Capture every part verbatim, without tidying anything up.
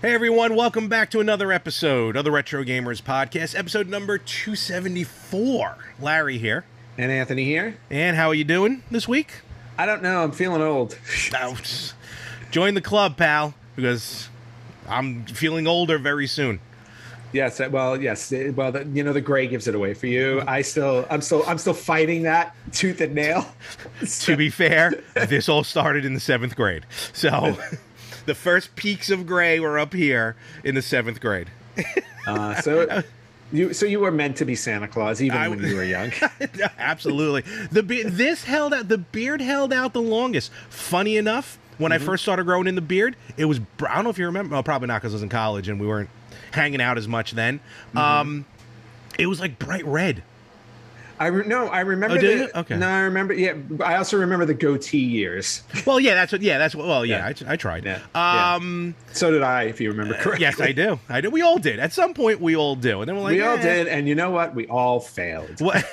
Hey everyone, welcome back to another episode of the Retro Gamers Podcast, episode number two seventy-four. Larry here. And Anthony here. And how are you doing this week? I don't know, I'm feeling old. Oh, join the club, pal, because I'm feeling older very soon. Yes, well, yes. Well, the, you know, the gray gives it away for you. I still, I'm still, I'm still fighting that tooth and nail. To be fair, this all started in the seventh grade. So the first peaks of gray were up here in the seventh grade. uh, so you, so you were meant to be Santa Claus even I, when you were young. Absolutely. The be- this held out. The beard held out the longest. Funny enough, when mm-hmm. I first started growing in the beard, it was. I don't know if you remember. Well, probably not because I was in college and we weren't hanging out as much then. Mm-hmm. Um, it was like bright red. I re- no, I remember. Oh, the, you? Okay. No, I remember. Yeah, I also remember the goatee years. Well, yeah, that's what. Yeah, that's what. Well, yeah, yeah. I, I tried. Yeah. Um, yeah. So did I, if you remember correctly. Uh, yes, I do. I do. We all did. At some point, we all do. And then we're like, we eh. all did, and you know what? We all failed. What?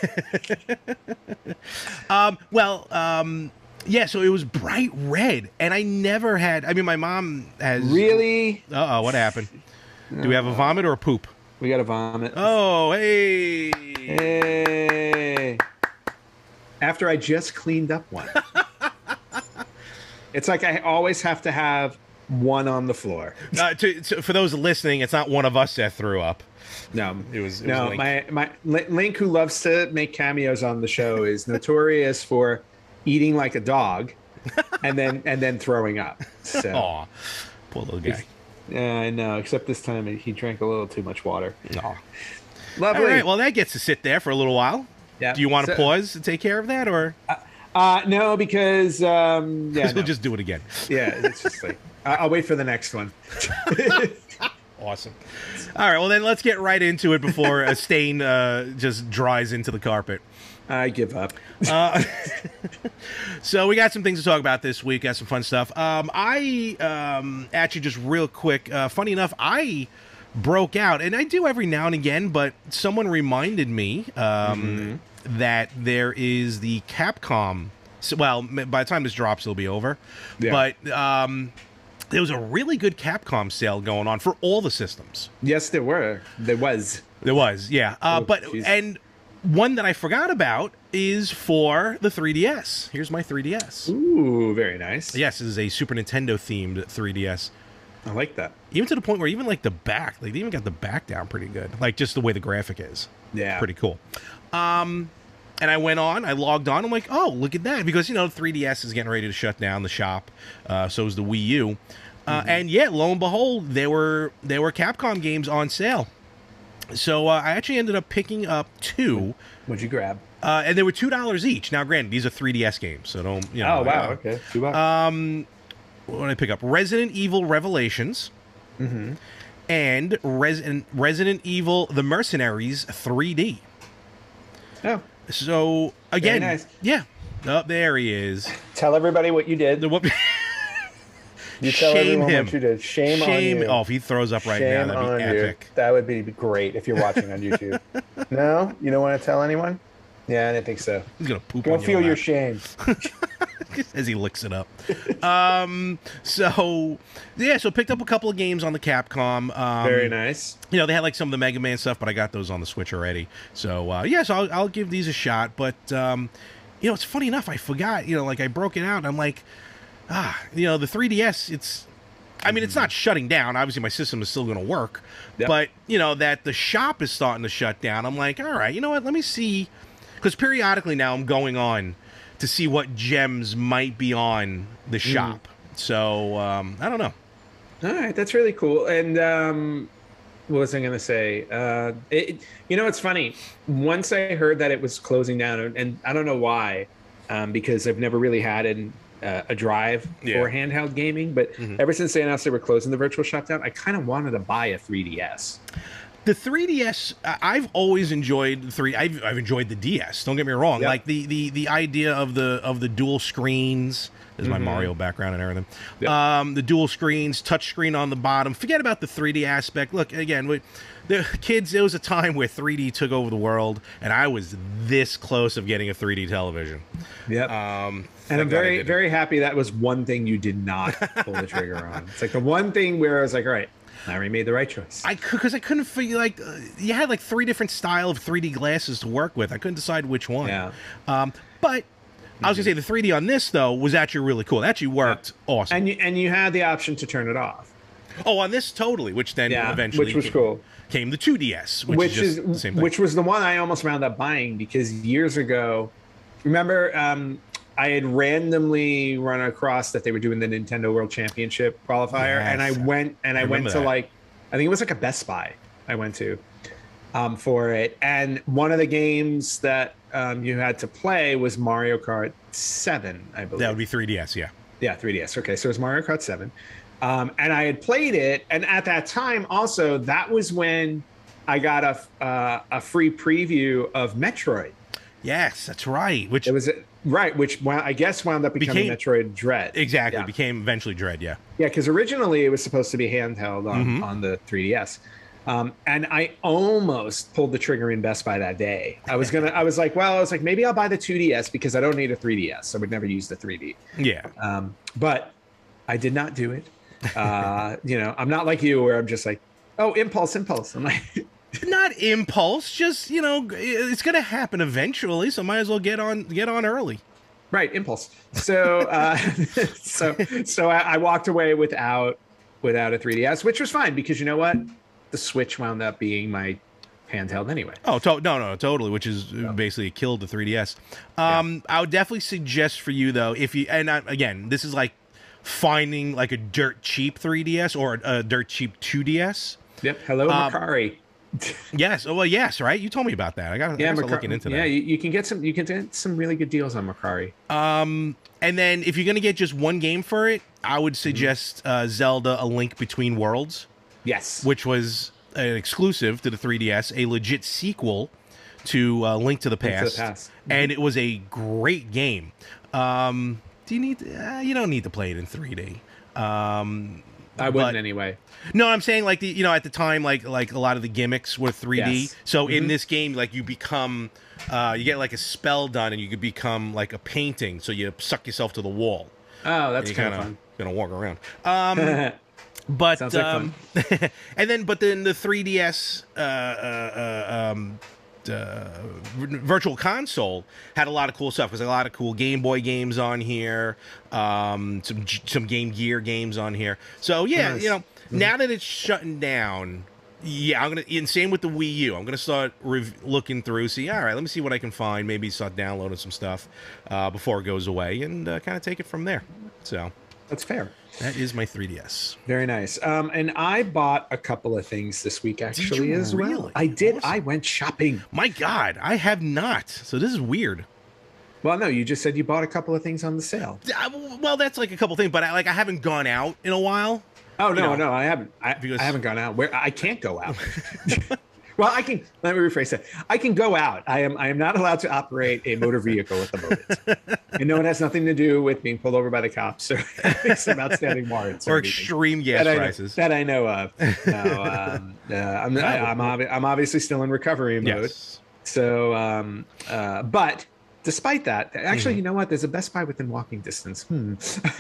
um. Well. Um. Yeah, so it was bright red, and I never had. I mean, my mom has. Really? Uh oh, what happened? Do we have a vomit or a poop? We got a vomit. Oh, hey. Hey. After I just cleaned up one. It's like I always have to have one on the floor. Uh, to, to, for those listening, it's not one of us that threw up. No, it was. It no, was Link. my my Link, who loves to make cameos on the show, is notorious for eating like a dog, and then and then throwing up. So. Aw, poor little guy. Yeah, I know. Except this time he drank a little too much water. Aw. Lovely. All right. Well, that gets to sit there for a little while. Yeah. Do you want to so, pause to take care of that, or? Uh, uh no, because um, yeah, we'll no. just do it again. Yeah, it's just like I'll wait for the next one. Awesome. All right. Well, then let's get right into it before a stain uh, just dries into the carpet. I give up. uh, so we got some things to talk about this week. Got some fun stuff. Um, I um, actually just real quick. Uh, funny enough, I broke out, and I do every now and again. But someone reminded me um, mm-hmm. that there is the Capcom. So, well, by the time this drops, it'll be over. Yeah. But um, there was a really good Capcom sale going on for all the systems. Yes, there were. There was. There was. Yeah. Uh, oh, but geez. and. One that I forgot about is for the three D S. Here's my three D S. Ooh, very nice. Yes, this is a Super Nintendo themed three D S. I like that. Even to the point where even like the back, like they even got the back down pretty good. Like just the way the graphic is. Yeah. Pretty cool. Um, and I went on, I logged on, I'm like, oh, look at that. Because, you know, three D S is getting ready to shut down the shop. Uh, so is the Wii U. Uh, mm-hmm. And yeah, lo and behold, there were, there were Capcom games on sale. So uh, I actually ended up picking up two. What'd you grab? Uh, and they were two dollars each. Now, granted, these are three D S games, so don't you know? Oh wow, uh, okay, two bucks. Um, what did I pick up? Resident Evil Revelations, mm-hmm. and Resident Resident Evil: The Mercenaries three D. Oh, so again, very nice. Yeah. Oh, there he is. Tell everybody what you did. The whoop. You tell Shame everyone him. what you did. Shame, Shame on you. Oh, if he throws up right Shame now, that'd be on epic. You. That would be great if you're watching on YouTube. No? You don't want to tell anyone? Yeah, I didn't think so. He's going to poop Go on feel your your shame. As he licks it up. um, so, yeah, so picked up a couple of games on the Capcom. Um, Very nice. You know, they had like some of the Mega Man stuff, but I got those on the Switch already. So, uh, yeah, so I'll, I'll give these a shot. But, um, you know, it's funny enough, I forgot, you know, like I broke it out. And I'm like, ah, you know, the three D S, it's, I mean, it's not shutting down. Obviously, my system is still going to work. Yep. But, you know, that the shop is starting to shut down. I'm like, all right, you know what? Let me see. Because periodically now I'm going on to see what gems might be on the shop. Mm. So, um, I don't know. All right. That's really cool. And um, what was I going to say? Uh, it, you know, it's funny. Once I heard that it was closing down, and I don't know why, um, because I've never really had an Uh, a drive yeah. for handheld gaming, but mm-hmm. ever since they announced they were closing the virtual shop down, I kind of wanted to buy a three D S. The three D S, I've always enjoyed the three. I've, I've enjoyed the D S. Don't get me wrong. Yep. Like the, the the idea of the of the dual screens. There's mm-hmm. my Mario background and everything. Yep. Um, the dual screens, touch screen on the bottom. Forget about the three D aspect. Look, again, we, the kids, there was a time where three D took over the world, and I was this close of getting a three D television. Yep. Um, and I'm very, very happy that was one thing you did not pull the trigger on. It's like the one thing where I was like, all right, Larry made the right choice. I could because I couldn't figure like uh, you had like three different style of three D glasses to work with. I couldn't decide which one. Yeah. Um, but I was gonna say the three D on this though was actually really cool. It actually worked yeah. awesome. And you and you had the option to turn it off. Oh, on this totally, which then yeah, eventually which was came, cool. Came the two D S, which, which is, just is the same thing. Which was the one I almost wound up buying because years ago, remember, um, I had randomly run across that they were doing the Nintendo World Championship qualifier, yes. and I went and I, I went to that. like, I think it was like a Best Buy I went to um, for it, and one of the games that um, you had to play was Mario Kart seven, I believe. That would be three D S, yeah. Yeah, three D S. Okay, so it was Mario Kart seven. Um, and I had played it, and at that time, also, that was when I got a uh, a free preview of Metroid. Yes, that's right. Which it was right, which I guess wound up becoming became, Metroid Dread. Exactly, yeah. became eventually Dread. Yeah, yeah, because originally it was supposed to be handheld on, mm-hmm. on the three D S, um, and I almost pulled the trigger in Best Buy that day. I was gonna, I was like, well, I was like, maybe I'll buy the two D S because I don't need a three D S. I would never use the three D. Yeah, um, but I did not do it. uh you know, I'm not like you where I'm just like, oh, impulse impulse I'm like not impulse, just, you know, it's gonna happen eventually, so might as well get on get on early. Right, impulse. So uh so so I, I walked away without without a three D S, which was fine because you know what, the Switch wound up being my handheld anyway. Oh, to- no, no, totally, which is oh. basically killed the three D S. um yeah. I would definitely suggest for you though, if you, and I, again, this is like finding like a dirt cheap three D S or a, a dirt cheap two D S. Yep. Hello, um, Mercari. Yes. Oh, well, yes. Right. You told me about that. I got. Yeah, Merc- looking into that. Yeah, you, you can get some. You can get some really good deals on Mercari. Um, and then if you're gonna get just one game for it, I would suggest mm-hmm. uh, Zelda: A Link Between Worlds. Yes. Which was an exclusive to the three D S, a legit sequel to uh, Link to the Past, Link to the Past. Mm-hmm. And it was a great game. Um. Do you need? Uh, you don't need to play it in three D. Um, I wouldn't anyway. No, I'm saying like the you know at the time like like a lot of the gimmicks were three D. Yes. So mm-hmm. in this game, like you become, uh, you get like a spell done, and you could become like a painting. So you suck yourself to the wall. Oh, that's kind of fun. Gonna walk around. Um, but Sounds like um, fun. And then but then the three D S. Uh, uh, uh, um, Uh, virtual console had a lot of cool stuff. There's a lot of cool Game Boy games on here, um, some some Game Gear games on here. So yeah, nice. you know, mm-hmm. now that it's shutting down, yeah, I'm gonna. And same with the Wii U. I'm gonna start rev- looking through, see, all right, let me see what I can find. Maybe start downloading some stuff uh, before it goes away, and uh, kind of take it from there. So that's fair. That is my three D S. Very nice. Um, and I bought a couple of things this week, actually, as really? well. I did. Awesome. I went shopping. My God, I have not. So this is weird. Well, no, you just said you bought a couple of things on the sale. Well, that's like a couple things, but I, like I haven't gone out in a while. Oh no, you know, no, I haven't. I, because... I haven't gone out. Where I can't go out. Well, I can. Let me rephrase that. I can go out. I am. I am not allowed to operate a motor vehicle at the moment. And no, it has nothing to do with being pulled over by the cops or some outstanding warrants or, or extreme gas that prices I, that I know of. No, um, uh, I'm. I, I'm, obvi- I'm obviously still in recovery mode. Yes. So, um, uh, but despite that, actually, mm-hmm. you know what? There's a Best Buy within walking distance. Hmm.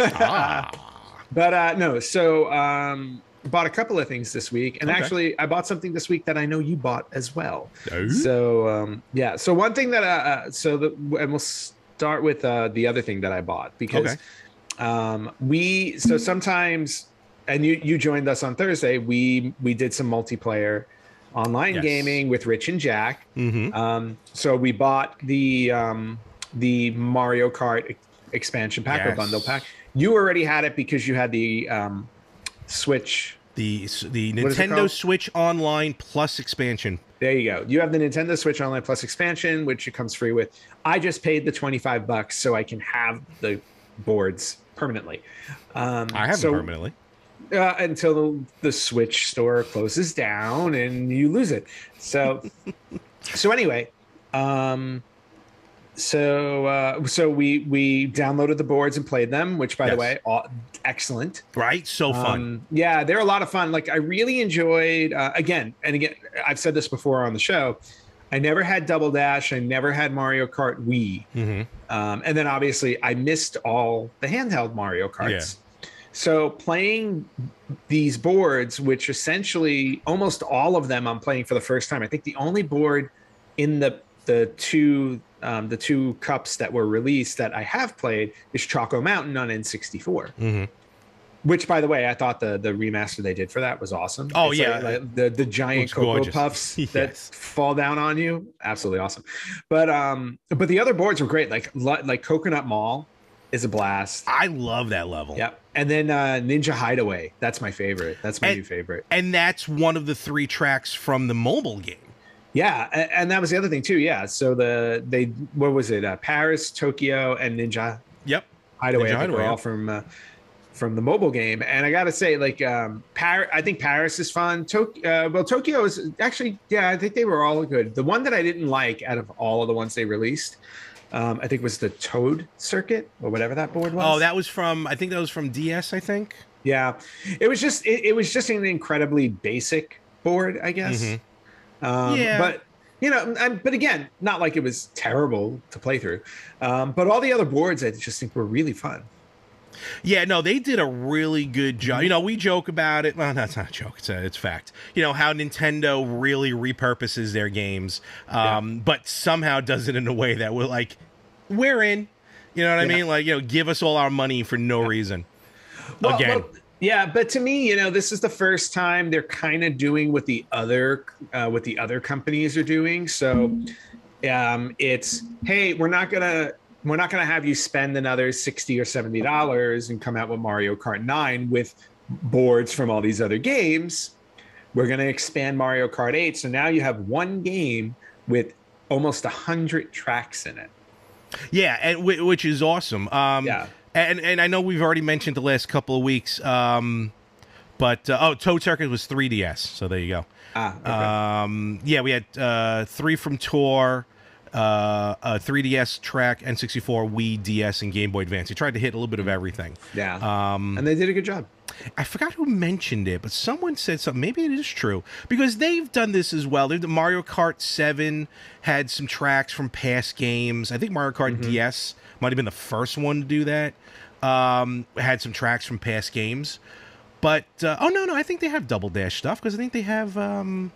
ah. But uh, no. So. Um, bought a couple of things this week, and okay. actually I bought something this week that I know you bought as well. Oh. So um yeah so one thing that uh so the and we'll start with uh the other thing that I bought because okay. um we so sometimes and you you joined us on Thursday, we we did some multiplayer online yes. gaming with Rich and Jack. Mm-hmm. Um so we bought the um the Mario Kart expansion pack yes. or bundle pack. You already had it because you had the um Switch, the the Nintendo Switch Online Plus expansion. There you go. You have the Nintendo Switch Online Plus expansion, which it comes free with. I just paid the twenty-five bucks so I can have the boards permanently. Um, I have so, them permanently uh, until the, the Switch store closes down and you lose it. So, so anyway, um, so uh, so we we downloaded the boards and played them, which by yes. the way, all, excellent. Right, so fun. Um, yeah, they're a lot of fun. Like I really enjoyed. Uh, again and again, I've said this before on the show. I never had Double Dash. I never had Mario Kart Wii. Mm-hmm. Um, and then obviously I missed all the handheld Mario Karts. Yeah. So playing these boards, which essentially almost all of them I'm playing for the first time. I think the only board in the the two um, the two cups that were released that I have played is Choco Mountain on N sixty-four. Mm-hmm. Which, by the way, I thought the the remaster they did for that was awesome. Oh it's yeah, like, like the the giant Cocoa gorgeous. Puffs Yes. that fall down on you, absolutely awesome. But um, but the other boards were great. Like like Coconut Mall is a blast. I love that level. Yeah, and then uh, Ninja Hideaway. That's my favorite. That's my and, new favorite. And that's one of the three tracks from the mobile game. Yeah, and, and that was the other thing too. Yeah, so the they what was it? Uh, Paris, Tokyo, and Ninja. Yep. Hideaway. Ninja I think Hideaway, were all yep. from. Uh, from the mobile game, and I gotta say, like, um, Paris, I think Paris is fun. Tokyo, uh, well, Tokyo is actually, yeah, I think they were all good. The one that I didn't like out of all of the ones they released, um, I think was the Toad Circuit or whatever that board was. Oh, that was from, I think that was from D S, I think. Yeah, it was just, it, it was just an incredibly basic board, I guess. Mm-hmm. Um, yeah, but you know, I, but again, not like it was terrible to play through. Um, but all the other boards, I just think were really fun. Yeah, no, they did a really good job. You know, we joke about it. Well, that's not a joke. It's a, it's fact. You know, how Nintendo really repurposes their games, um, yeah. but somehow does it in a way that we're like, we're in. You know what I yeah. mean? Like, you know, give us all our money for no yeah. reason. Well, Again. Well, yeah, but to me, you know, this is the first time they're kind of doing what the other uh, what the other companies are doing. So um, it's, hey, we're not gonna. We're not going to have you spend another sixty or seventy dollars and come out with Mario Kart nine with boards from all these other games. We're going to expand Mario Kart eight. So now you have one game with almost one hundred tracks in it. Yeah, and which is awesome. Um, yeah. And, and I know we've already mentioned the last couple of weeks, um, but, uh, oh, Toad Circuit was three D S. So there you go. Ah, okay. Um, yeah, we had uh, three from Tour. Uh, a three D S track, N sixty-four, Wii, D S, and Game Boy Advance. They tried to hit a little bit of everything. Yeah. Um, and they did a good job. I forgot who mentioned it, but someone said something. Maybe it is true. Because they've done this as well. They've, Mario Kart seven had some tracks from past games. I think Mario Kart mm-hmm. D S might have been the first one to do that. Um, had some tracks from past games. But, uh, oh, no, no, I think they have Double Dash stuff, because I think they have... Um,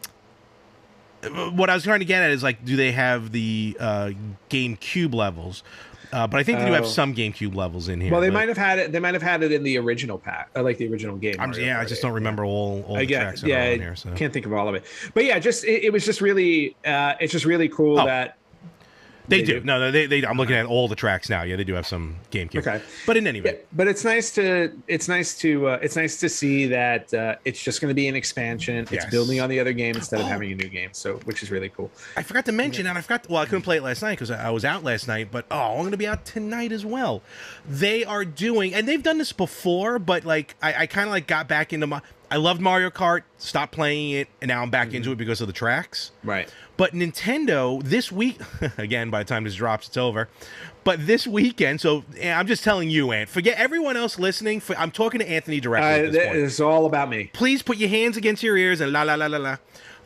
what I was trying to get at is, like, do they have the uh, GameCube levels? Uh, but I think they do have Oh. some GameCube levels in here. Well, they but might have had it. They might have had it in the original pack, uh, like the original game. I'm, Mario yeah, I Kart just eight. don't remember all, all the I get, tracks that yeah, are on here. So. Can't think of all of it. But yeah, just it, it was just really, uh, it's just really cool Oh. that They, They do. do. No, they, they. I'm looking at all the tracks now. Yeah, they do have some GameCube. Okay. But in any Yeah, event, but it's nice to it's nice to uh, it's nice to see that uh, it's just going to be an expansion. It's Yes. building on the other game instead of Oh. having a new game. So, which is really cool. I forgot to mention, and I forgot. Well, I couldn't play it last night because I I was out last night. But oh, I'm going to be out tonight as well. They are doing, and they've done this before, but like I, I kind of like got back into my. I loved Mario Kart, stopped playing it, and now I'm back Mm-hmm. into it because of the tracks. Right. But Nintendo this week, again, by the time this drops, it's over. But this weekend, so yeah, I'm just telling you, Ant. Forget everyone else listening. For, I'm talking to Anthony directly Uh, at this point. it's all about me. Please put your hands against your ears and la la la la la.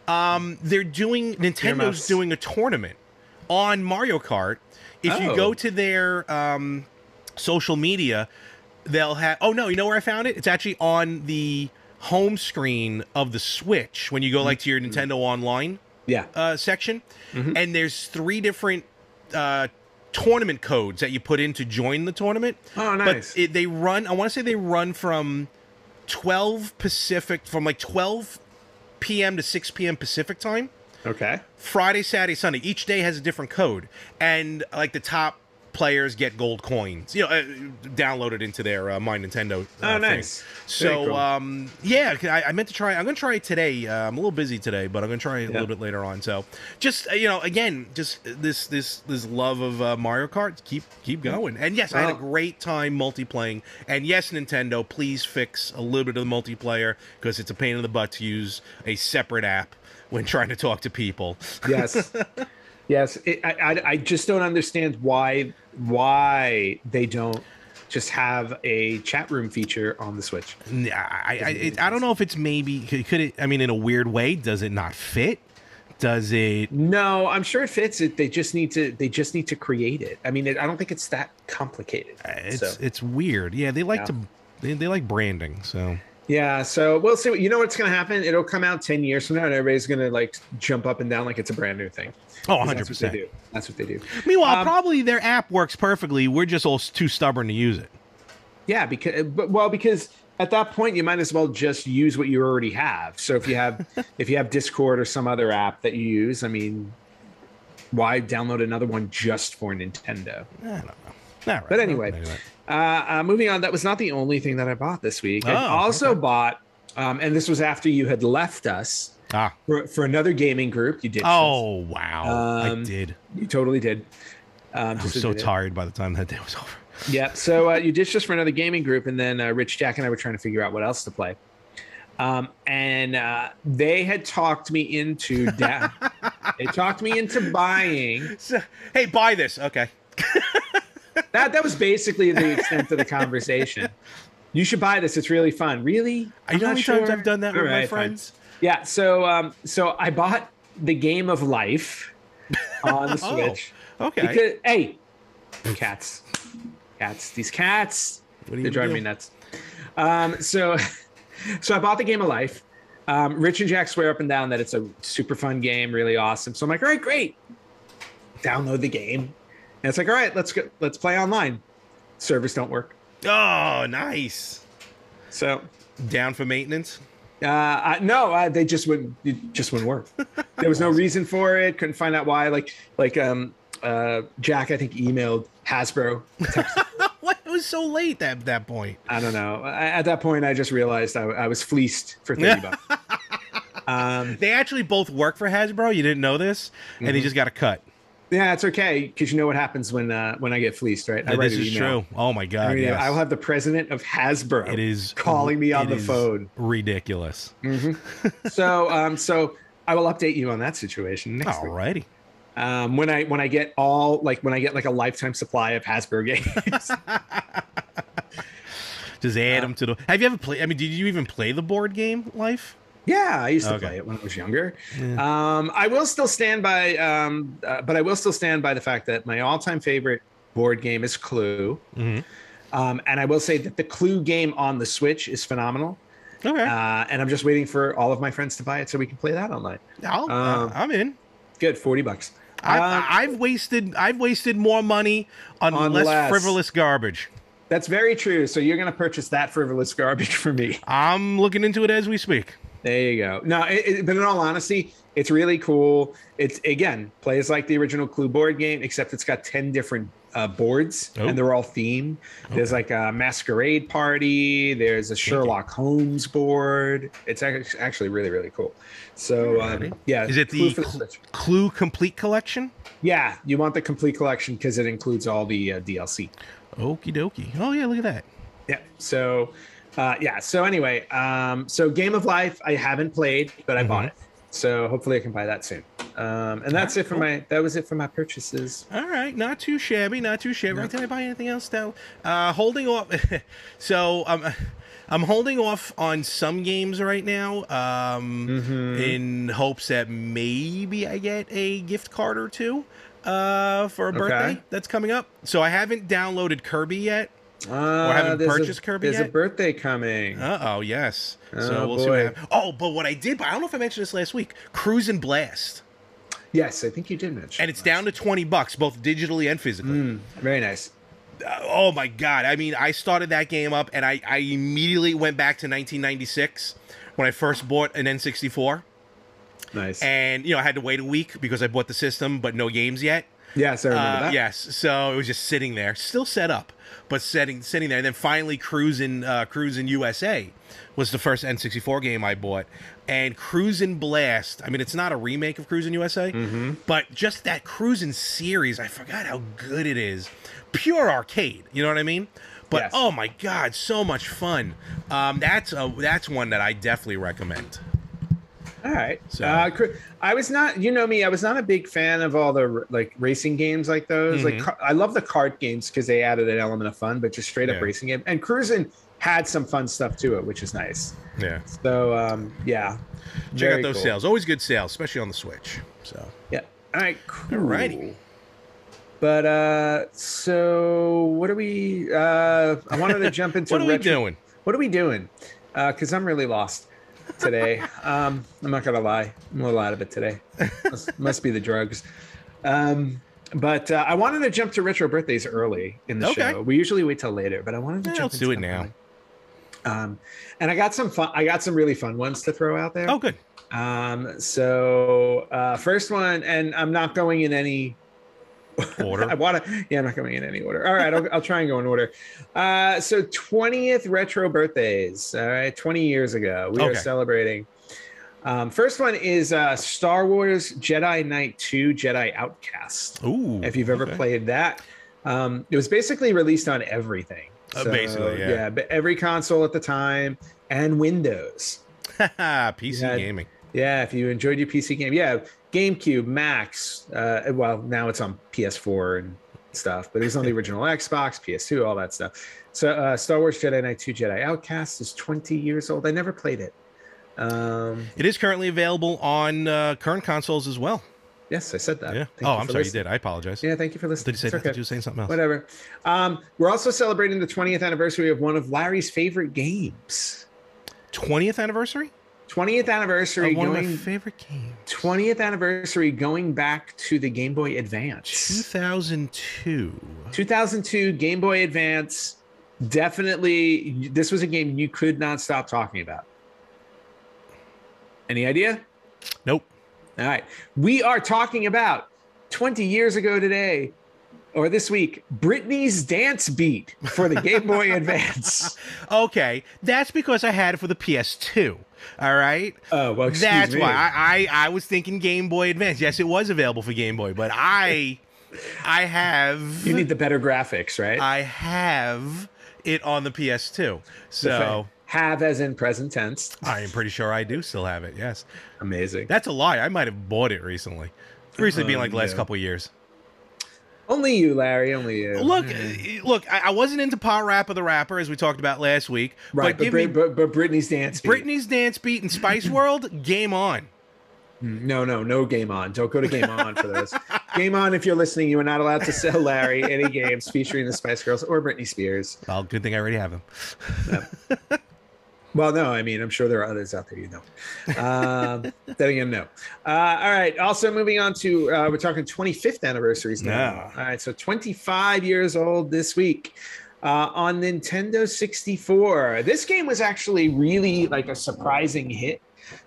Um, they're doing Nintendo's Earmuffs. doing a tournament on Mario Kart. If you Oh. go to their um, social media, they'll have. Oh no, you know where I found it? It's actually on the home screen of the Switch when you go like to your Nintendo Online Yeah. uh, section, Mm-hmm. and there's three different uh, tournament codes that you put in to join the tournament. Oh, nice. But it, they run. I want to say they run from twelve Pacific, from like twelve p.m. to six p.m. Pacific time. Okay. Friday, Saturday, Sunday. Each day has a different code, and like the top players get gold coins. You know, uh, downloaded into their uh, My Nintendo. Uh, Oh, nice. Thing. Very So, cool. um, yeah, I, I meant to try. I'm going to try it today. Uh, I'm a little busy today, but I'm going to try it a Yeah. little bit later on. So, just uh, you know, again, just this this this love of uh, Mario Kart. Keep keep going. And yes, I had a Well- great time multiplaying. And yes, Nintendo, please fix a little bit of the multiplayer because it's a pain in the butt to use a separate app when trying to talk to people. Yes. Yes. It, I, I I just don't understand why why they don't just have a chat room feature on the Switch. Nah, I I, it, I don't know if it's maybe could, could it. I mean, in a weird way, does it not fit? Does it? No, I'm sure it fits. It they just need to they just need to create it. I mean, it, I don't think it's that complicated. It's So, it's weird. Yeah, they like Yeah. to They, they like branding, so. Yeah, so we'll see. You know what's going to happen? It'll come out ten years from now, and everybody's going to like jump up and down like it's a brand new thing. Oh, one hundred percent. That's what they do. That's what they do. Meanwhile, Um, probably their app works perfectly. We're just all too stubborn to use it. Yeah, because but, well, because at that point you might as well just use what you already have. So if you have if you have Discord or some other app that you use, I mean, why download another one just for Nintendo? I don't know. All right. But anyway, uh, uh, moving on. That was not the only thing that I bought this week. I Oh, also okay. bought, um, and this was after you had left us Ah. for, for another gaming group. You did. Oh, wow. I Um, did. You totally did. Um, I was just so admit it. tired by the time that day was over. Yeah. So uh, you ditched us for another gaming group, and then uh, Rich, Jack, and I were trying to figure out what else to play. Um, and uh, they had talked me into da- they talked me into buying. So, hey, buy this. Okay. That that was basically the extent of the conversation. You should buy this. It's really fun. Really? You I'm know how not many sure. times I've done that All with my right, fine. friends? Yeah. So um, so I bought the Game of Life on the Oh, Switch. okay. Because hey, cats, cats, these cats, What do you they're driving do? me nuts. Um, so, so I bought the Game of Life. Um, Rich and Jack swear up and down that it's a super fun game, really awesome. So I'm like, all right, great. Download the game, and it's like, all right, let's go, let's play online. Servers don't work. Oh, nice. So, Down for maintenance? uh, I, no, uh, they just wouldn't, it just wouldn't work. There was no reason for it. Couldn't find out why. Like, like um, uh, Jack, I think emailed Hasbro. What? It was so late at that point. I don't know. I, at that point, I just realized I, I was fleeced for thirty bucks. Um, They actually both work for Hasbro. You didn't know this, and Mm-hmm. they just got a cut. yeah, it's okay because you know what happens when uh, when I get fleeced, right? I And write this an is email. true. Oh my I god! mean, Yes. I'll have the president of Hasbro. It is calling me on it the is phone. Ridiculous. So, um, so I will update you on that situation next week. Alrighty. Um, when I when I get all like when I get like a lifetime supply of Hasbro games. Just add them to the. Have you ever played? I mean, did you even play the board game Life? Yeah, I used to Okay. play it when I was younger. Um, I will still stand by, um, uh, but I will still stand by the fact that my all-time favorite board game is Clue, Mhm. um, and I will say that the Clue game on the Switch is phenomenal. Okay. Uh, and I'm just waiting for all of my friends to buy it so we can play that online. I'll, um, uh, I'm in. Good, forty bucks. I've, Um, I've wasted. I've wasted more money on, On less, less. frivolous garbage. That's very true. So you're going to purchase that frivolous garbage for me. I'm looking into it as we speak. There you go. No, it, it, but in all honesty, it's really cool. It's again plays like the original Clue board game, except it's got ten different uh, boards, Oh. and they're all themed. There's like a masquerade party. There's a Sherlock Holmes board. It's ac- actually really really cool. So um, yeah, Is it Clue the for the Cl- Switch. Clue Complete Collection? Yeah, you want the complete collection because it includes all the uh, D L C. Okie dokie. Oh yeah, look at that. Yeah. So, uh, yeah. So anyway, um, so Game of Life I haven't played, but I bought Mhm. it. So hopefully I can buy that soon. Um, and that's it for my. That was it for my purchases. All right, not too shabby, not too shabby. Did I buy anything else now? Uh, holding off. so um, I'm holding off on some games right now, um, Mm-hmm. in hopes that maybe I get a gift card or two uh, for a birthday Okay. that's coming up. So I haven't downloaded Kirby yet. Uh, haven't there's purchased a, Kirby There's a yet? birthday coming. Uh oh, yes. Oh, so we'll see boy. what happens. Oh, but what I did, I don't know if I mentioned this last week. Cruise and Blast, Yes, I think you did mention. and it's that. down to twenty bucks, both digitally and physically. Mm, very nice. Uh, oh my god! I mean, I started that game up, and I, I immediately went back to nineteen ninety-six when I first bought an N sixty-four, Nice. and you know I had to wait a week because I bought the system, but no games yet. yes, I remember Uh, that. yes, so it was just sitting there, still set up, but sitting sitting there. And then finally, Cruisin' uh, Cruisin' U S A was the first N sixty-four game I bought, and Cruisin' Blast. I mean, it's not a remake of Cruisin' U S A, Mm-hmm. but just that Cruisin' series, I forgot how good it is. Pure arcade, you know what I mean? But Yes. oh my god, so much fun. Um, that's a, that's one that I definitely recommend. All right. So- Uh, cr- I was not, you know me, I was not a big fan of all the like racing games like those. Like Mhm. car- I love the kart games because they added an element of fun, but just straight up Yeah. racing game. And Cruisin' had some fun stuff to it, which is nice. Yeah, So um, yeah, check Very out those cool. sales. Always good sales, especially on the Switch. So Yeah. All right. Cool. Alrighty. But uh, so what are we? Uh, I wanted to jump into what are we retro- doing? What are we doing? Because I'm really lost today. um, I'm not gonna lie. I'm a little out of it today. Must, must be the drugs. Um, but uh, I wanted to jump to retro birthdays early in the Okay. show. We usually wait till later, but I wanted to Yeah, jump. let's do it into them now. early. Um, and I got some fun. I got some really fun ones to throw out there. Oh, good. Um, so uh, first one, and I'm not going in any Order. I want to, yeah, I'm not going in any order. All right, I'll, I'll try and go in order. Uh, so twentieth retro birthdays. All right, twenty years ago, we Okay. are celebrating. Um, first one is uh, Star Wars Jedi Knight two Jedi Outcast. Ooh. If you've ever okay. played that, um, it was basically released on everything. Uh, basically, yeah. yeah, but every console at the time and Windows. P C Yeah. gaming. Yeah, if you enjoyed your P C game, yeah, GameCube, Max. Uh, well, now it's on P S four and stuff, but it was on the original Xbox, P S two, all that stuff. So, uh, Star Wars Jedi Knight two Jedi Outcast is twenty years old. I never played it. Um, It is currently available on uh, current consoles as well. yes, I said that. Yeah. Thank Oh, you I'm for sorry, listening. you did. I apologize. Yeah, thank you for listening. Did you say It's that? okay. Did you say something else? Whatever. Um, we're also celebrating the twentieth anniversary of one of Larry's favorite games. twentieth anniversary? twentieth anniversary Of one of my going favorite games. twentieth anniversary going back to the Game Boy Advance. two thousand two. two thousand two Game Boy Advance. Definitely, this was a game you could not stop talking about. Any idea? Nope. All right. We are talking about twenty years ago today, or this week, Britney's Dance Beat for the Game Boy Advance. Okay, that's because I had it for the P S two. All right. Oh, well, excuse That's me. why I, I I was thinking Game Boy Advance. Yes, it was available for Game Boy, but I I have You need the better graphics, right? I have it on the P S two. So Have as in present tense. I am pretty sure I do still have it. Yes. Amazing. That's a lie. I might have bought it recently. Recently being Oh, like the last yeah. couple of years. Only you, Larry. Only you. Look, uh, look, I, I wasn't into Pot Rapper the Rapper as we talked about last week. right, but but, give Brit- me but, but Britney's Dance Beat. Britney's Dance Beat and Spice World, game on. No, no, no Game On. Don't go to Game On for those. Game On, if you're listening, you are not allowed to sell Larry any games featuring the Spice Girls or Britney Spears. Well, good thing I already have them. Well, no, I mean, I'm sure there are others out there you know. Um, then again, no. Uh, all right. Also, moving on to, uh, we're talking twenty-fifth anniversaries now. Yeah. All right. So twenty-five years old this week uh, on Nintendo sixty-four. This game was actually really like a surprising hit.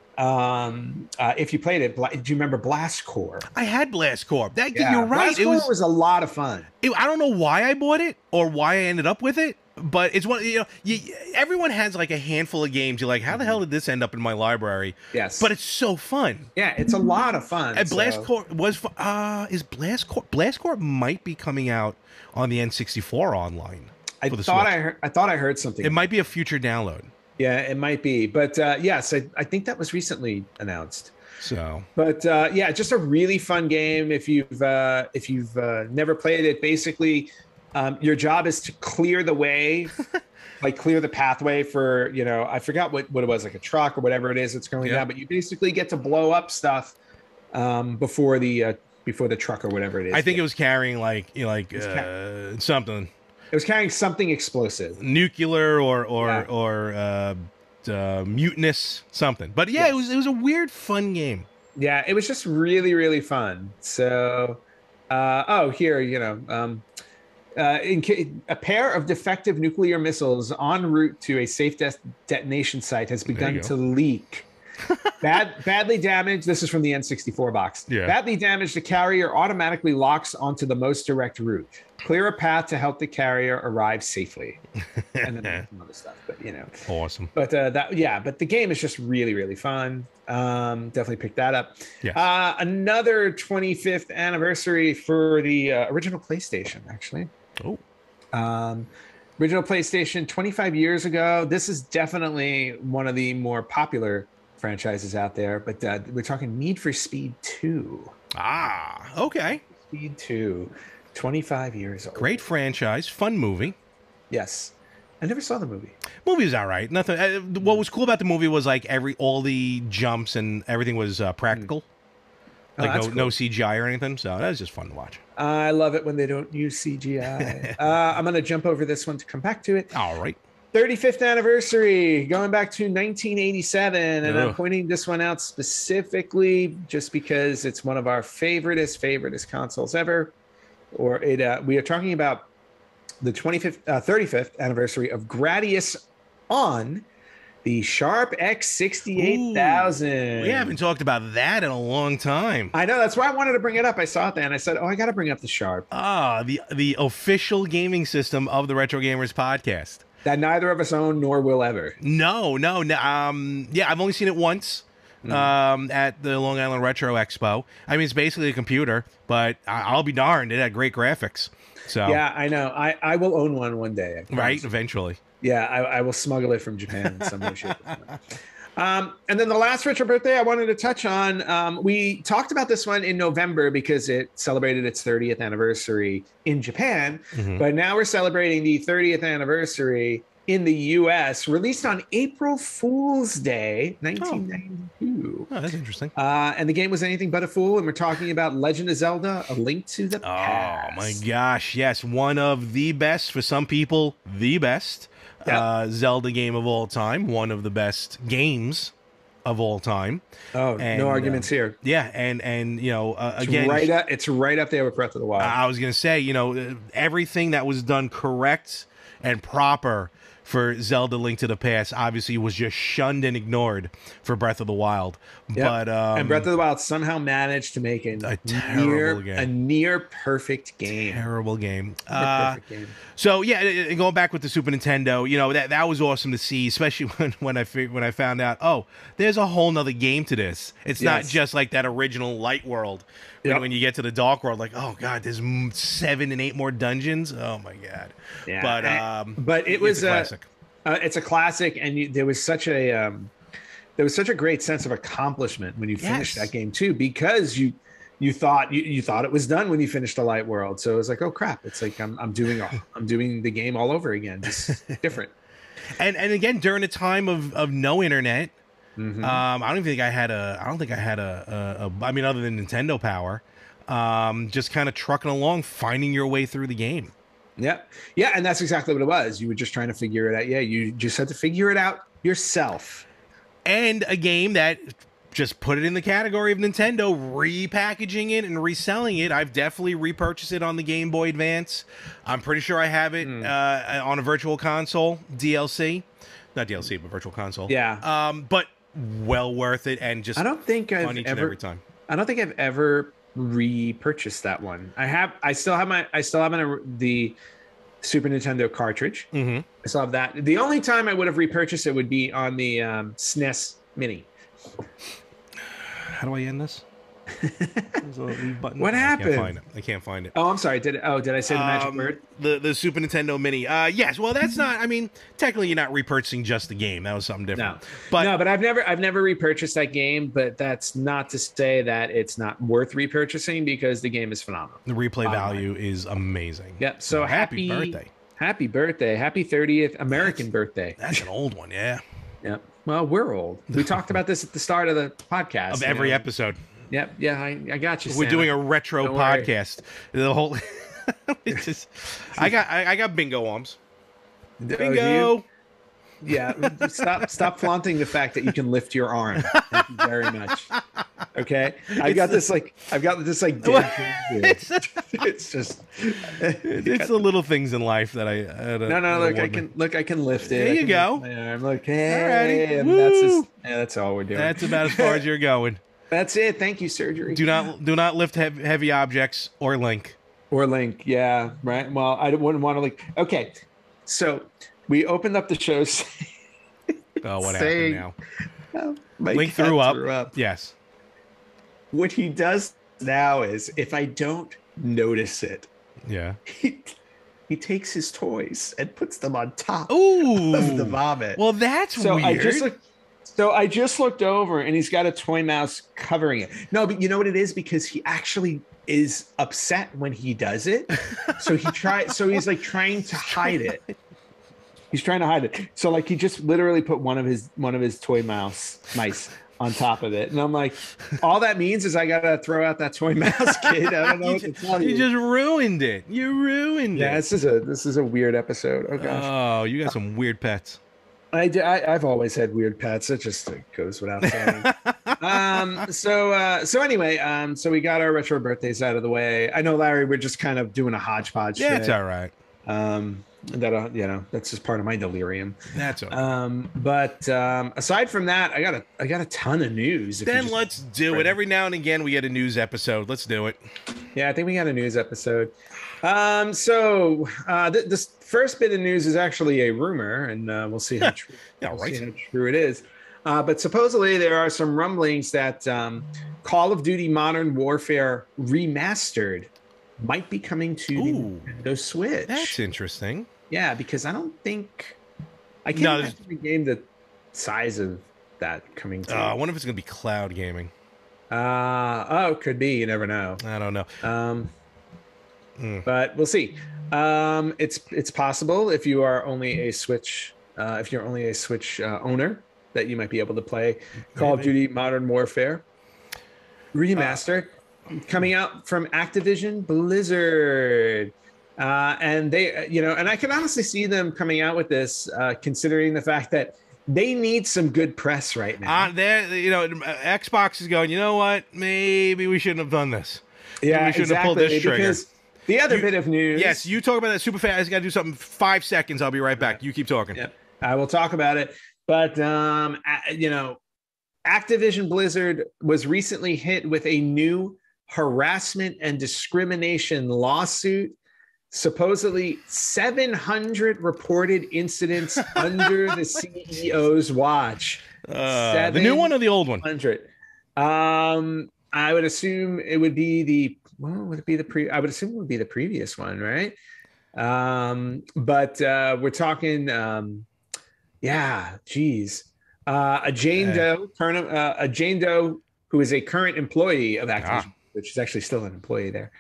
Um, uh, if you played it, Bla- do you remember Blast Corps? I had Blast Corp. That you're right. Blast It Corps was, was a lot of fun. it, I don't know why I bought it or why I ended up with it, but it's one. You know, you, everyone has like a handful of games. You're like, how the hell did this end up in my library? Yes. But it's so fun. Yeah, it's a lot of fun. And Blast so- Corp was fu- uh is Blast Corp Blast Corp might be coming out on the N sixty-four online. I for the thought Switch. I heard, I thought I heard something. It might be a future download. Yeah, it might be. But uh, yes, I, I think that was recently announced. So But uh, yeah, just a really fun game. If you've uh, if you've uh, never played it, basically, um, your job is to clear the way, like clear the pathway for, you know, I forgot what, what it was, like a truck or whatever it is that's going Yeah. down. But you basically get to blow up stuff um, before the uh, before the truck or whatever it is. I think it was carrying like you know, like It's uh, something it was carrying something explosive. nuclear or or Yeah. or uh, uh, mutinous something. But yeah, Yes. it was it was a weird fun game. Yeah, it was just really, really fun. So, uh, oh, here, you know, um, uh, in ca- a pair of defective nuclear missiles en route to a safe de- detonation site has you begun go. to leak. Bad, badly damaged. This is from the N sixty-four box. Yeah. Badly damaged, the carrier automatically locks onto the most direct route. Clear a path to help the carrier arrive safely. And then there's some other stuff, but you know. Awesome. But uh, that, yeah, but the game is just really, really fun. Um, definitely pick that up. Yes. Uh, another twenty-fifth anniversary for the uh, original PlayStation, actually. Oh, Um, original PlayStation twenty-five years ago. This is definitely one of the more popular franchises out there, but uh, we're talking Need for Speed two. ah, okay. Speed two, twenty-five years old. Great franchise, fun movie. Yes. I never saw the movie. Movie was all right. Nothing. Uh, what was cool about the movie was like every all the jumps and everything was uh, practical. Oh, Like that's no, cool. no C G I or anything, so that was just fun to watch. I love it when they don't use C G I. uh, I'm going to jump over this one to come back to it. All right. thirty-fifth anniversary, going back to nineteen eighty-seven, and I'm Ugh. pointing this one out specifically just because it's one of our favoriteest, favoriteest consoles ever. Or it, uh, we are talking about the twenty-fifth, uh, thirty-fifth anniversary of Gradius on the Sharp X sixty-eight thousand. We haven't talked about that in a long time. I know, that's why I wanted to bring it up. I saw it there and I said, oh, I got to bring up the Sharp. Ah, the the official gaming system of the Retro Gamers podcast. That neither of us own nor will ever. No, no, no. Um, yeah, I've only seen it once. Mm. Um, at the Long Island Retro Expo. I mean, it's basically a computer, but I- I'll be darned, it had great graphics. So Yeah, I know. I, I will own one one day. I right, promise. eventually. Yeah, I, I will smuggle it from Japan in some way, shape, or form. Um, and then the last retro birthday I wanted to touch on, um, we talked about this one in November because it celebrated its thirtieth anniversary in Japan, Mhm. but now we're celebrating the thirtieth anniversary in the U S, released on April Fool's Day, nineteen ninety-two. Oh, that's interesting. Uh, and the game was anything but a fool, and we're talking about Legend of Zelda: A Link to the Oh Past. my gosh, yes, one of the best, for some people, the best Yep. uh, Zelda game of all time, one of the best games of all time. Oh, And, no arguments here. Yeah, and and you know, uh, It's again, right up. It's right up there with Breath of the Wild. I was gonna say, you know, uh, everything that was done correct and proper for Zelda: Link to the Past obviously was just shunned and ignored for Breath of the Wild. Yep. But um, and Breath of the Wild somehow managed to make it a near terrible game. a near perfect game. terrible game. Near Uh, perfect game. So yeah, and going back with the Super Nintendo, you know, that that was awesome to see, especially when when I fig- when I found out, oh, there's a whole nother game to this. It's not Yes. just like that original Light World. When, Yep. when you get to the Dark World, like, oh god, there's m- seven and eight more dungeons. Oh my god. Yeah, But and- um, but it it's was a uh, classic. uh, it's a classic, and you, there was such a um, there was such a great sense of accomplishment when you finished Yes. that game too, because you you thought you, you thought it was done when you finished the Light World. So it was like, oh crap, it's like I'm I'm doing a, I'm doing the game all over again, just different. And and again during a time of of no internet. Mhm. Um, I don't even think I had a. I don't think I had a. a, a I mean, other than Nintendo Power, um, just kind of trucking along, finding your way through the game. Yeah. Yeah. And that's exactly what it was. You were just trying to figure it out. Yeah. You just had to figure it out yourself. And a game that just put it in the category of Nintendo repackaging it and reselling it. I've definitely repurchased it on the Game Boy Advance. I'm pretty sure I have it Mm. uh, on a Virtual Console D L C, not D L C, but Virtual Console. Yeah. Um, but well worth it, and just I don't think I've fun each and ever, every time. I don't think I've ever repurchased that one. I have, I still have my, I still have my, the Super Nintendo cartridge. Mm-hmm. I still have that. The only time I would have repurchased it would be on the um, S N E S Mini. How do I end this? There's a leave button. What I happened? can't find it. I can't find it. Oh, I'm sorry. Did oh, did I say the magic Um, word? The the Super Nintendo Mini. Uh, yes. Well, that's not. I mean, technically, you're not repurchasing just the game. That was something different. No, But no, but I've never, I've never repurchased that game. But that's not to say that it's not worth repurchasing, because the game is phenomenal. the replay Bottom value is amazing. Yep. So happy, happy, birthday. Happy birthday! Happy thirtieth American birthday. That's an old one. Yeah. Yep. Well, we're old. We talked about this at the start of the podcast. Of you every know. episode, Yep. Yeah, I, I got you. we're Santa. doing a retro Don't worry. podcast. The whole. It's just. I got. I, I got bingo arms. Oh, do you? Bingo. Yeah, stop stop flaunting the fact that you can lift your arm. Thank you very much. Okay, I've got this like I've got this like dead hand here. it's, It's just it's the little things in life that I. Uh, no, no. Look, I can look. I can lift it. There I you can go. lift my arm. Look, hey, Alrighty. and that's Woo. just, yeah, that's all we're doing. That's about as far as you're going. That's it. Thank you, surgery. Do not do not lift heavy, heavy objects or link. Or Link, yeah, right. Well, I wouldn't want to like. Okay, so we opened up the show. Oh, what saying- happened now? Oh, my Link cat threw up. threw up. Yes. What he does now is, if I don't notice it, Yeah. he, he takes his toys and puts them on top Ooh. of the vomit. Well, that's so weird. I just looked. So I just looked over, and he's got a toy mouse covering it. No, but you know what it is, because he actually is upset when he does it. So he try. So he's like trying to hide it. He's trying to hide it. So like he just literally put one of his one of his toy mouse mice on top of it. And I'm like, all that means is I gotta throw out that toy mouse, kid. I don't know you, what to tell you you. just ruined it. You ruined Yeah, it. this is a this is a weird episode. Oh gosh. Oh, you got some weird pets. I, do- I I've always had weird pets. It just goes without saying. um. So uh. So anyway. Um. So we got our retro birthdays out of the way. I know, Larry. We're just kind of doing a hodgepodge. Yeah, it's today. all right. Um. That uh, you know, that's just part of my delirium. That's okay. Um. But um. Aside from that, I got a I got a ton of news. if you Then just- let's do it. Every now and again, we get a news episode. Let's do it. Yeah, I think we got a news episode. Um. So uh, th- this first bit of news is actually a rumor, and uh, we'll see how true. Yeah, we'll right. see how true it is. Uh, but supposedly there are some rumblings that um, Call of Duty Modern Warfare Remastered might be coming to the Ooh. Nintendo Switch. That's interesting. Yeah, because I don't think I can't No, there's- imagine a game the size of that coming to. Uh, I wonder if it's going to be cloud gaming. Uh, oh, could be. You never know. I don't know. Um, Mm. But we'll see. Um, it's it's possible if you are only a Switch, uh, if you're only a Switch uh, owner, that you might be able to play Call of Maybe. Duty Modern Warfare Remastered, coming out from Activision Blizzard. Uh, and they, you know, and I can honestly see them coming out with this, uh, considering the fact that they need some good press right now. Uh, there, you know, Xbox is going, you know what? Maybe we shouldn't have done this. yeah, we shouldn't have pulled exactly. this trigger. Because the other You- bit of news. Yes, you talk about that super fast. I just got to do something five seconds. I'll be right back. You keep talking. Yep. I will talk about it. But, um, a- you know, Activision Blizzard was recently hit with a new harassment and discrimination lawsuit. Supposedly seven hundred reported incidents under the C E O's watch. Uh, the new one or the old one? seven hundred. Um, I would assume it would be the, well, would it be the pre, I would assume it would be the previous one, right? Um, but uh, we're talking, um, yeah, geez. Uh, a Jane Yeah. Doe, current, uh, a Jane Doe who is a current employee of Activision, Ah. which is actually still an employee there.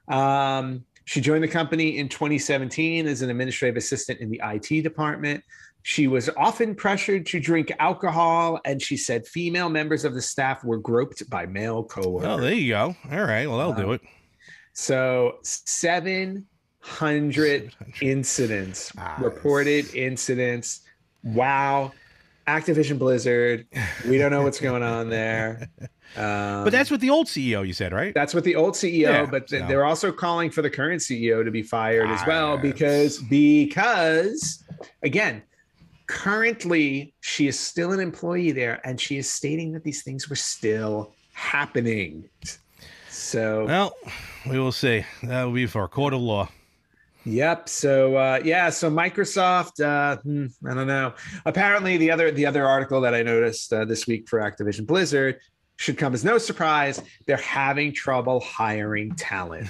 Um, she joined the company in twenty seventeen as an administrative assistant in the I T department. She was often pressured to drink alcohol, and she said female members of the staff were groped by male coworkers. Oh, there you go. All right. Well, that'll do it. So seven hundred incidents, Ah, reported incidents. Wow. Activision Blizzard. We don't know what's going on there. Um, But that's what the old C E O you said, right? that's what the old C E O, Yeah, but th- so- they're also calling for the current C E O to be fired as well Ah, because because again, currently she is still an employee there and she is stating that these things were still happening. So Well, we will see. That will be for a court of law. Yep. So uh, yeah. So Microsoft. Uh, hmm, I don't know. Apparently, the other the other article that I noticed uh, this week for Activision Blizzard should come as no surprise. They're having trouble hiring talent.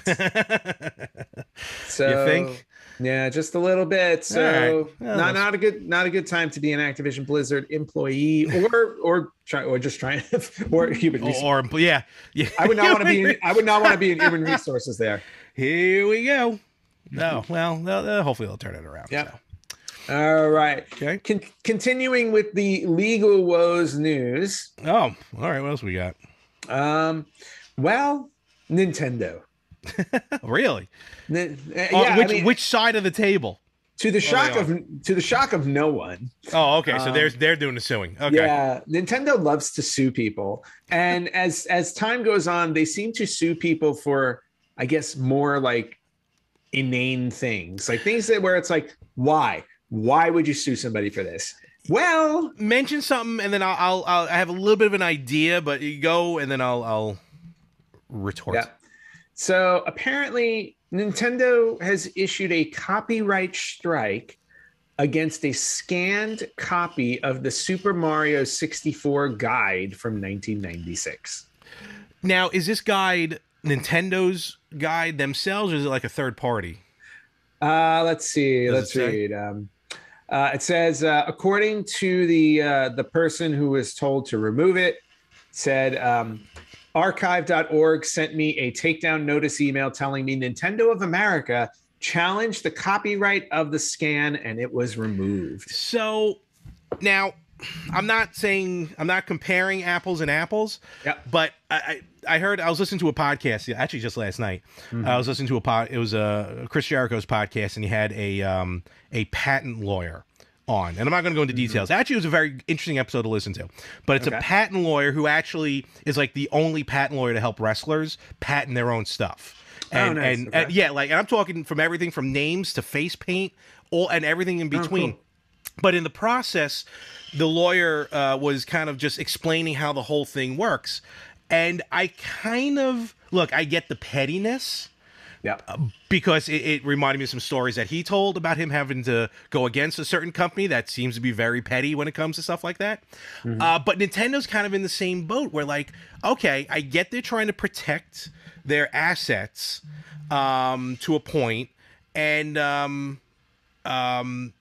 So You think? Yeah, just a little bit. So All right. Well, not that's- not a good not a good time to be an Activision Blizzard employee or or try or just trying or human resources. Or, or yeah, yeah. I would not want to be. In, I would not want to be in human resources there. Here we go. No, well, they'll, they'll- hopefully they'll turn it around. Yep. So. All right. Okay. Con- continuing with the legal woes news. Oh, all right. What else we got? Um, well, Nintendo. Really? Ni- uh, Oh, yeah, which I mean, which side of the table? to the shock they of to the shock of no one. Oh, okay. So Um, they're they're doing the suing. Okay. Yeah, Nintendo loves to sue people, and as as time goes on, they seem to sue people for, I guess, more like inane things, like things that where it's like, why, why would you sue somebody for this? Well, Mention something, and then I'll, I'll I'll I have a little bit of an idea, but you go, and then I'll I'll retort. yeah. So apparently, Nintendo has issued a copyright strike against a scanned copy of the Super Mario sixty-four guide from nineteen ninety-six. Now, is this guide Nintendo's guide themselves, or is it like a third party? Uh, let's see. Does it let's say? read. Um, uh, it says, uh, according to the uh, the person who was told to remove it, said um, archive dot org sent me a takedown notice email telling me Nintendo of America challenged the copyright of the scan and it was removed. So now, I'm not saying I'm not comparing apples and apples. Yeah. But I, I I heard I was listening to a podcast actually just last night. Mm-hmm. I was listening to a pod. It was a Chris Jericho's podcast, and he had a um a patent lawyer on. And I'm not going to go into details. Mm-hmm. Actually, it was a very interesting episode to listen to. But it's okay. a patent lawyer who actually is like the only patent lawyer to help wrestlers patent their own stuff. And, oh, nice. and, okay. and yeah, like, and I'm talking from everything from names to face paint, all and everything in between. Oh, cool. But in the process, the lawyer uh, was kind of just explaining how the whole thing works. And I kind of, look, I get the pettiness. Yeah. Uh, because it, it reminded me of some stories that he told about him having to go against a certain company that seems to be very petty when it comes to stuff like that. Mm-hmm. Uh, but Nintendo's kind of in the same boat where, like, okay, I get they're trying to protect their assets um, to a point, and um, um,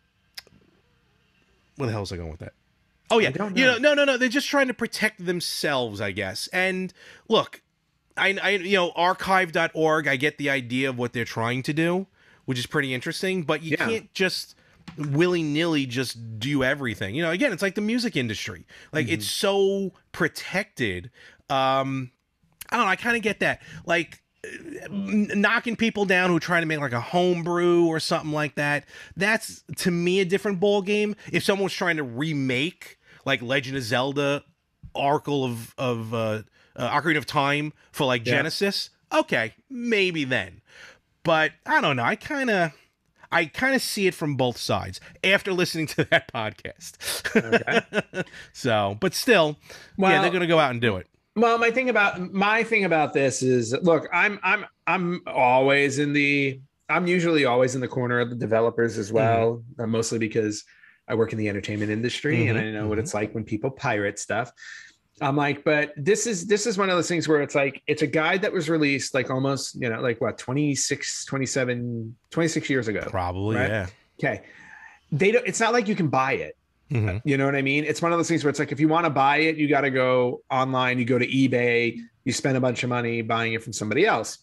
where the hell was I going with that? Oh yeah, know. you know, no, no, no. They're just trying to protect themselves, I guess. And look. I, I, you know, archive dot org, I get the idea of what they're trying to do, which is pretty interesting, but you yeah. can't just willy-nilly just do everything. You know, again, it's like the music industry. Like, mm-hmm. it's so protected. Um, I don't know, I kind of get that. Like, n- knocking people down who are trying to make, like, a homebrew or something like that, that's, to me, a different ball game. If someone was trying to remake, like, Legend of Zelda, Oracle of, of uh, Uh, Ocarina of Time for like yeah. Genesis, okay, maybe then. But I don't know. I kind of, I kind of see it from both sides after listening to that podcast. Okay. So, but still, well, yeah, they're gonna go out and do it. Well, my thing about my thing about this is, look, I'm I'm I'm always in the, I'm usually always in the corner of the developers as well, mm-hmm. uh, mostly because I work in the entertainment industry mm-hmm. and I know mm-hmm. what it's like when people pirate stuff. I'm like, but this is this is one of those things where it's like, it's a guide that was released like almost, you know, like what, twenty-six, twenty-seven, twenty-six years ago. Probably, right? Yeah. Okay. They don't, it's not like you can buy it. Mm-hmm. You know what I mean? It's one of those things where it's like, if you want to buy it, you got to go online, you go to eBay, you spend a bunch of money buying it from somebody else.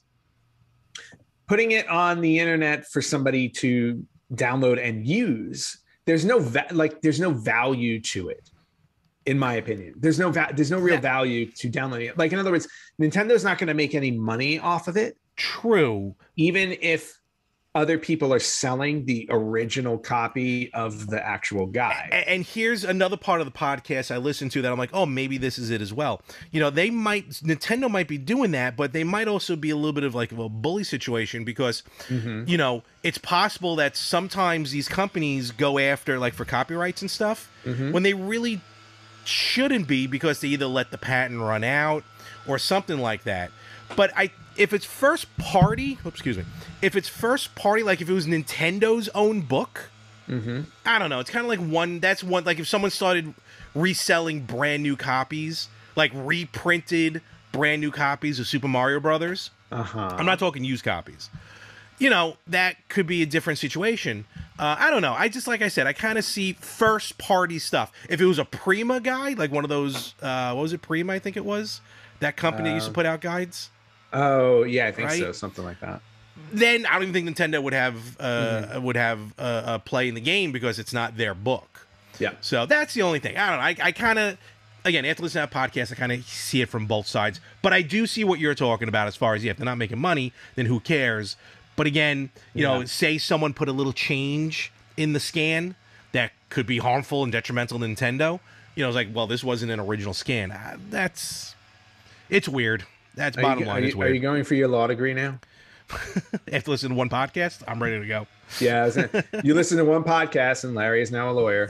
Putting it on the internet for somebody to download and use, there's no va- like there's no value to it. In my opinion, there's no va- there's no real yeah. value to downloading it. Like, in other words, Nintendo's not going to make any money off of it. True. Even if other people are selling the original copy of the actual guide. And, and here's another part of the podcast I listened to that I'm like, oh, maybe this is it as well. You know, they might, Nintendo might be doing that, but they might also be a little bit of like a bully situation because, mm-hmm. you know, it's possible that sometimes these companies go after, like, for copyrights and stuff mm-hmm. when they really shouldn't be, because they either let the patent run out or something like that. But I, if it's first party, oops, excuse me, if it's first party, like if it was Nintendo's own book, mm-hmm. I don't know. It's kind of like one. That's one. Like if someone started reselling brand new copies, like reprinted brand new copies of Super Mario Brothers. Uh-huh. I'm not talking used copies. You know, that could be a different situation. Uh, I don't know. I just, like I said, I kind of see first party stuff. If it was a Prima guide, like one of those, uh, what was it, Prima, I think it was? That company uh, that used to put out guides? Oh, yeah, I think right? so. Something like that. Then I don't even think Nintendo would have uh, mm-hmm. would have uh, a play in the game because it's not their book. Yeah. So that's the only thing. I don't know. I, I kind of, again, after listening to that podcast, I kind of see it from both sides. But I do see what you're talking about as far as, yeah, if they're not making money, then who cares? But again, you yeah. know, say someone put a little change in the scan that could be harmful and detrimental to Nintendo. You know, it's like, well, this wasn't an original scan. Uh, that's, it's weird. That's are bottom you, line. Are it's you, weird. Are you going for your law degree now? After listening to one podcast, I'm ready to go. Yeah, I was gonna, you listen to one podcast and Larry is now a lawyer.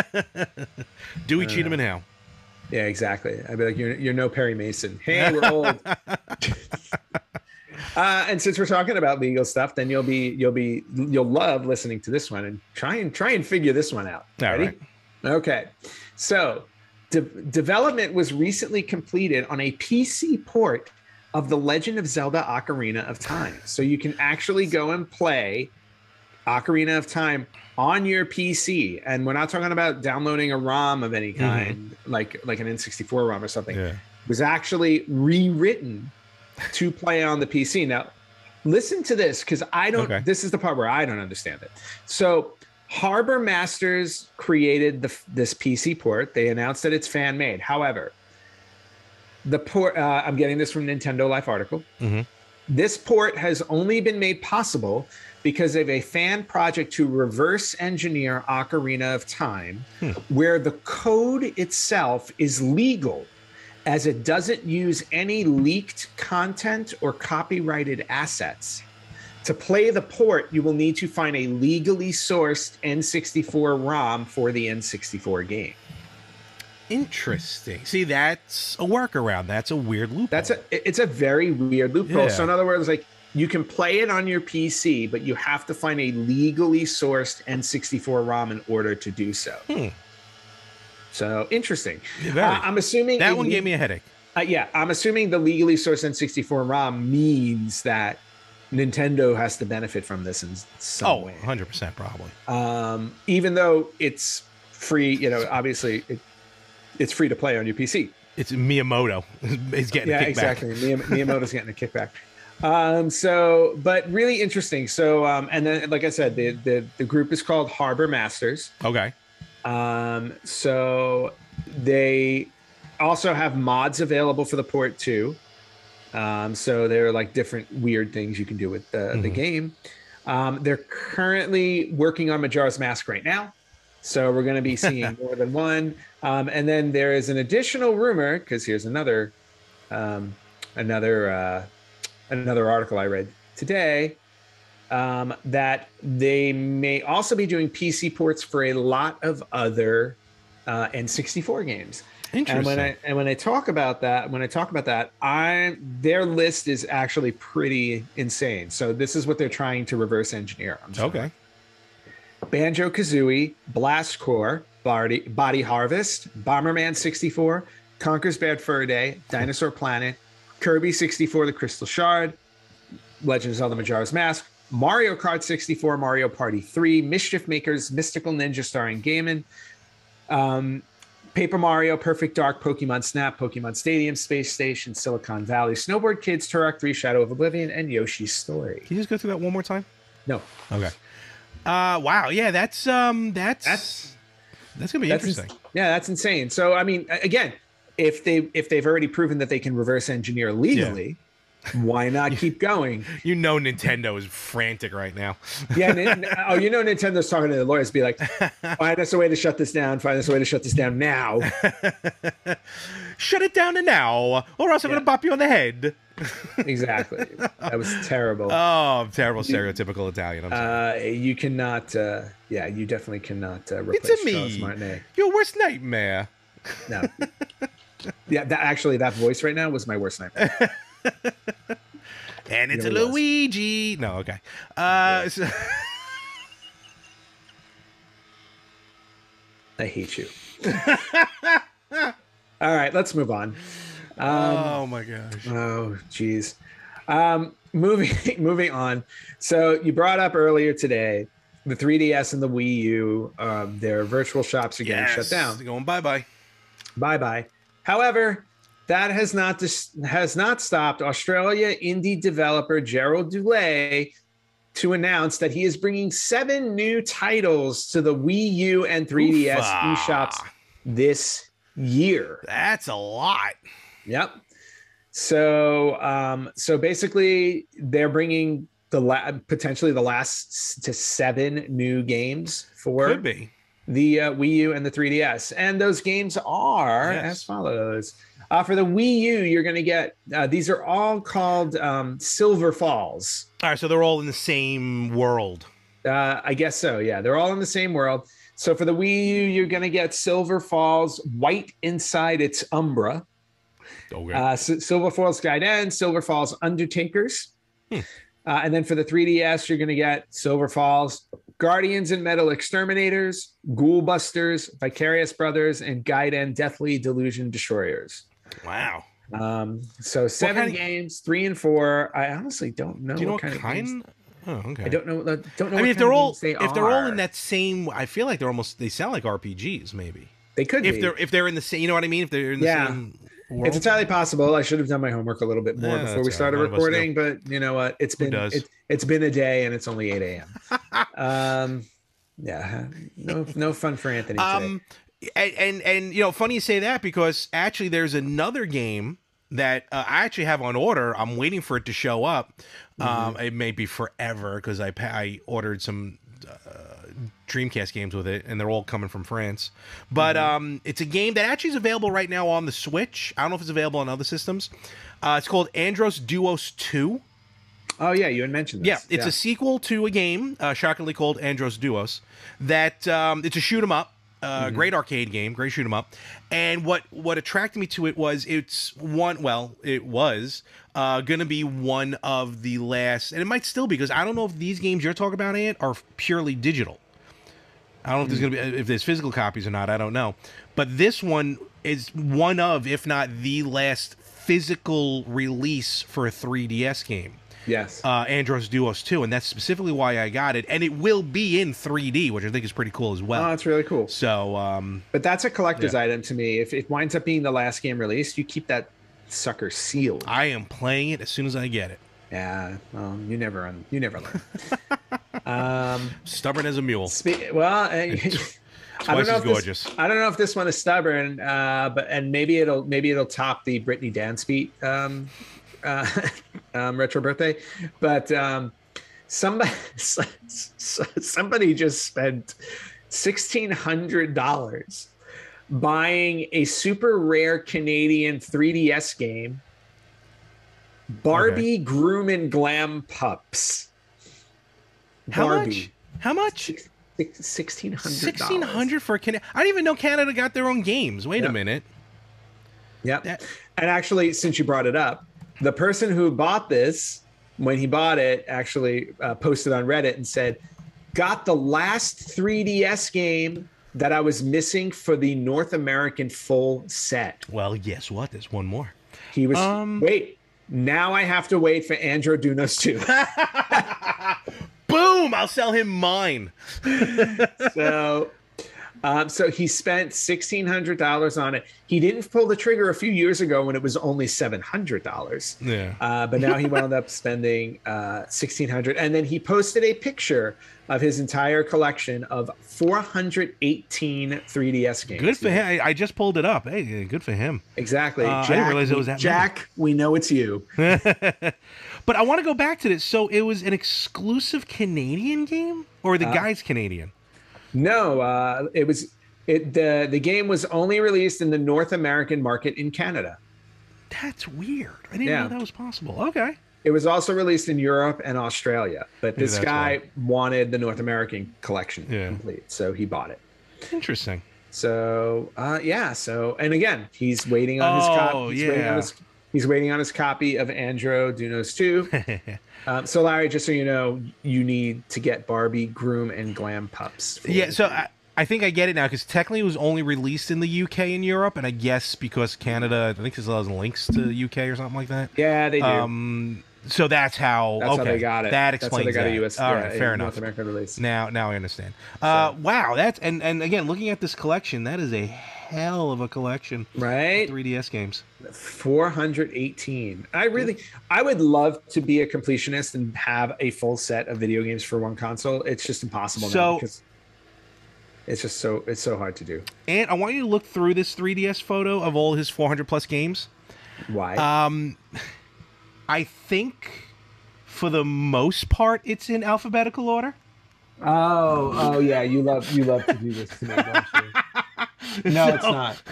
Dewey, uh, Cheatham, and Howe. Yeah, exactly. I'd be like, you're, you're no Perry Mason. Hey, we're old. Uh, and since we're talking about legal stuff, then you'll be you'll be you'll love listening to this one and try and try and figure this one out. All Ready? Right. Okay. So, de- development was recently completed on a P C port of The Legend of Zelda: Ocarina of Time. So you can actually go and play Ocarina of Time on your P C. And we're not talking about downloading a ROM of any kind, mm-hmm. like like an N sixty-four ROM or something. Yeah. It was actually rewritten to play on the P C. Now, listen to this, because I don't, okay. this is the part where I don't understand it. So Harbor Masters created the, this P C port. They announced that it's fan made. However, the port, uh, I'm getting this from Nintendo Life article. Mm-hmm. This port has only been made possible because of a fan project to reverse engineer Ocarina of Time, hmm. where the code itself is legal, as it doesn't use any leaked content or copyrighted assets. To play the port, you will need to find a legally sourced N sixty-four ROM for the N sixty-four game. Interesting. See, that's a workaround. That's a weird loophole. That's a it's a very weird loophole. Yeah. So in other words, like, you can play it on your P C, but you have to find a legally sourced N sixty-four ROM in order to do so. Hmm. So interesting. Very. Uh, I'm assuming that one gave me a headache. Uh, yeah, I'm assuming the legally sourced N sixty-four ROM means that Nintendo has to benefit from this in some oh, way. one hundred percent probably. Um, even though it's free, you know, obviously it, it's free to play on your P C. It's Miyamoto. He's getting yeah, a kickback. exactly. Miyam- Miyamoto's getting a kickback. Um, so, but really interesting. So, um, and then, like I said, the, the, the group is called Harbor Masters. Okay. Um, so they also have mods available for the port too. Um, so there are like different weird things you can do with the, mm-hmm. the game. Um, they're currently working on Majora's Mask right now. So we're going to be seeing more than one. Um, and then there is an additional rumor, because here's another, um, another, uh, another article I read today, um, that they may also be doing P C ports for a lot of other uh, N sixty-four games. Interesting. And when I and when I talk about that, when I talk about that, I their list is actually pretty insane. So this is what they're trying to reverse engineer. Okay. Banjo-Kazooie, Blast Corps, Body, Body Harvest, Bomberman sixty-four, Conker's Bad Fur Day, Dinosaur Planet, Kirby sixty-four, The Crystal Shard, Legend of Zelda Majora's Mask, Mario Kart sixty-four, Mario Party three, Mischief Makers, Mystical Ninja starring Gaiman, um, Paper Mario, Perfect Dark, Pokemon Snap, Pokemon Stadium, Space Station, Silicon Valley, Snowboard Kids, Turok three, Shadow of Oblivion, and Yoshi's Story. Can you just go through that one more time? No. Okay. Uh, wow. Yeah, that's um, that's that's that's gonna be that's interesting. Ins- yeah, that's insane. So, I mean, again, if they if they've already proven that they can reverse engineer legally, yeah. why not keep going? You know, Nintendo is frantic right now. yeah. N- oh, you know, Nintendo's talking to the lawyers, be like, find us a way to shut this down. Find us a way to shut this down now. Shut it down now, or else I'm yeah. gonna bop you on the head. Exactly. That was terrible. Oh, terrible stereotypical Italian. I'm sorry. Uh, you cannot. Uh, yeah, you definitely cannot uh, replace it's a me. Charles Martinet. Your worst nightmare. No. Yeah, that actually, that voice right now was my worst nightmare. And it's it a Luigi. Was. No, okay. Uh, so I hate you. All right, let's move on. Um, oh my gosh. Oh, geez. Um, moving moving on. So you brought up earlier today the three D S and the Wii U. Um, their virtual shops are getting yes, shut down. They're going bye bye. Bye bye. However, that has not dis- has not stopped Australia indie developer Gerald Dulay to announce that he is bringing seven new titles to the Wii U and three D S Oofa. eShops this year. That's a lot. Yep. So, um, so basically, they're bringing the la- potentially the last to seven new games for Could be. the uh, Wii U and the three D S, and those games are yes. as follows. Uh, for the Wii U, you're going to get uh, these are all called um, Silver Falls. All right, so they're all in the same world. Uh, I guess so. Yeah, they're all in the same world. So for the Wii U, you're going to get Silver Falls, White Inside Its Umbra. Okay. Uh, S- Silver Falls Gaiden, Silver Falls Undertakers. Hmm. Uh, and then for the three D S, you're going to get Silver Falls, Guardians and Metal Exterminators, Ghoul Busters, Vicarious Brothers, and Gaiden Deathly Delusion Destroyers. Wow. Um, so seven kind of, games, three and four. I honestly don't know. Do you know what what kind, kind? of games. Oh, okay. I don't know. Don't know. I mean, what if they're all they if are. they're all in that same, I feel like they're almost they sound like R P Gs. Maybe they could if be. they're if they're in the same. You know what I mean? If they're in the yeah. same. World? It's entirely possible. I should have done my homework a little bit more yeah, before we started right. recording, but you know what? It's been it, it's been a day and it's only eight a.m. um, Yeah, no, no fun for Anthony today. Um, and, and and you know, funny you say that because actually there's another game that uh, I actually have on order. I'm waiting for it to show up. Um, it may be forever because I pa- I ordered some uh, Dreamcast games with it, and they're all coming from France. But um, it's a game that actually is available right now on the Switch. I don't know if it's available on other systems. Uh, it's called Andros Duos two. Oh yeah, you had mentioned this. Yeah, it's a sequel to a game, uh, shockingly called Andros Duos. That um, it's a shoot 'em up, uh, mm-hmm. great arcade game, great shoot 'em up. And what what attracted me to it was it's one. Well, it was uh, going to be one of the last, and it might still be because I don't know if these games you're talking about, Ant, are purely digital. I don't know if there's going to be if there's physical copies or not. I don't know, but this one is one of, if not the last physical release for a three D S game. Yes. Uh, Andros Duos two, and that's specifically why I got it. And it will be in three D, which I think is pretty cool as well. Oh, that's really cool. So, um, but that's a collector's yeah. item to me. If it winds up being the last game released, you keep that sucker sealed. I am playing it as soon as I get it. Yeah. Well, you never un- you never learn. um, Stubborn as a mule. Spe- well, I, I don't know if gorgeous. This, I don't know if this one is stubborn, uh, but and maybe it'll maybe it'll top the Brittany Dance beat. Um, Uh, um, retro birthday, but um, somebody somebody just spent sixteen hundred dollars buying a super rare Canadian three D S game, Barbie okay. Groom and Glam Pups. How Barbie. much? How much? Sixteen hundred. Sixteen hundred for Canada. I didn't even know Canada got their own games. Wait yep. a minute. Yep. That- and actually, since you brought it up, the person who bought this, when he bought it, actually uh, posted on Reddit and said, got the last three D S game that I was missing for the North American full set. Well, guess what? There's one more. He was, um... wait, now I have to wait for Andro Dunos two. Boom! I'll sell him mine. so... Um, so he spent sixteen hundred dollars on it. He didn't pull the trigger a few years ago when it was only seven hundred dollars. Yeah. Uh, but now he wound up spending uh, sixteen hundred dollars. And then he posted a picture of his entire collection of four hundred eighteen three D S games. Good for him. I, I just pulled it up. Hey, good for him. Exactly. Uh, Jack, I didn't realize it was that Jack, many. We know it's you. But I want to go back to this. So it was an exclusive Canadian game? Or the uh, guy's Canadian? No, uh, it was it the the game was only released in the North American market in Canada. That's weird. I didn't yeah. know that was possible. Okay. It was also released in Europe and Australia, but this guy right. wanted the North American collection yeah. complete, so he bought it. Interesting. So, uh, yeah. So, and again, he's waiting on his oh, copy. He's yeah. waiting on his, he's waiting on his copy of Andro Dunos two. Um, so, Larry, just so you know, you need to get Barbie, Groom, and Glam Pups. Yeah, so I, I think I get it now, because technically it was only released in the U K and Europe, and I guess because Canada, I think there's a lot of links to the U K or something like that. Yeah, they do. Um, so that's how, that's okay, how they got it. That explains that's how they got that. a U S All yeah, right, fair enough. North American release. Now, now I understand. Uh, so. Wow, that's, and, and again, looking at this collection, that is a hell of a collection. Right? three D S games. four hundred eighteen. I really, I would love to be a completionist and have a full set of video games for one console. It's just impossible so, now because it's just so, it's so hard to do. And I want you to look through this three D S photo of all his four hundred plus games. Why? Um, I think for the most part, it's in alphabetical order. Oh, oh yeah. You love, you love to do this to me, don't you? No, so, it's not.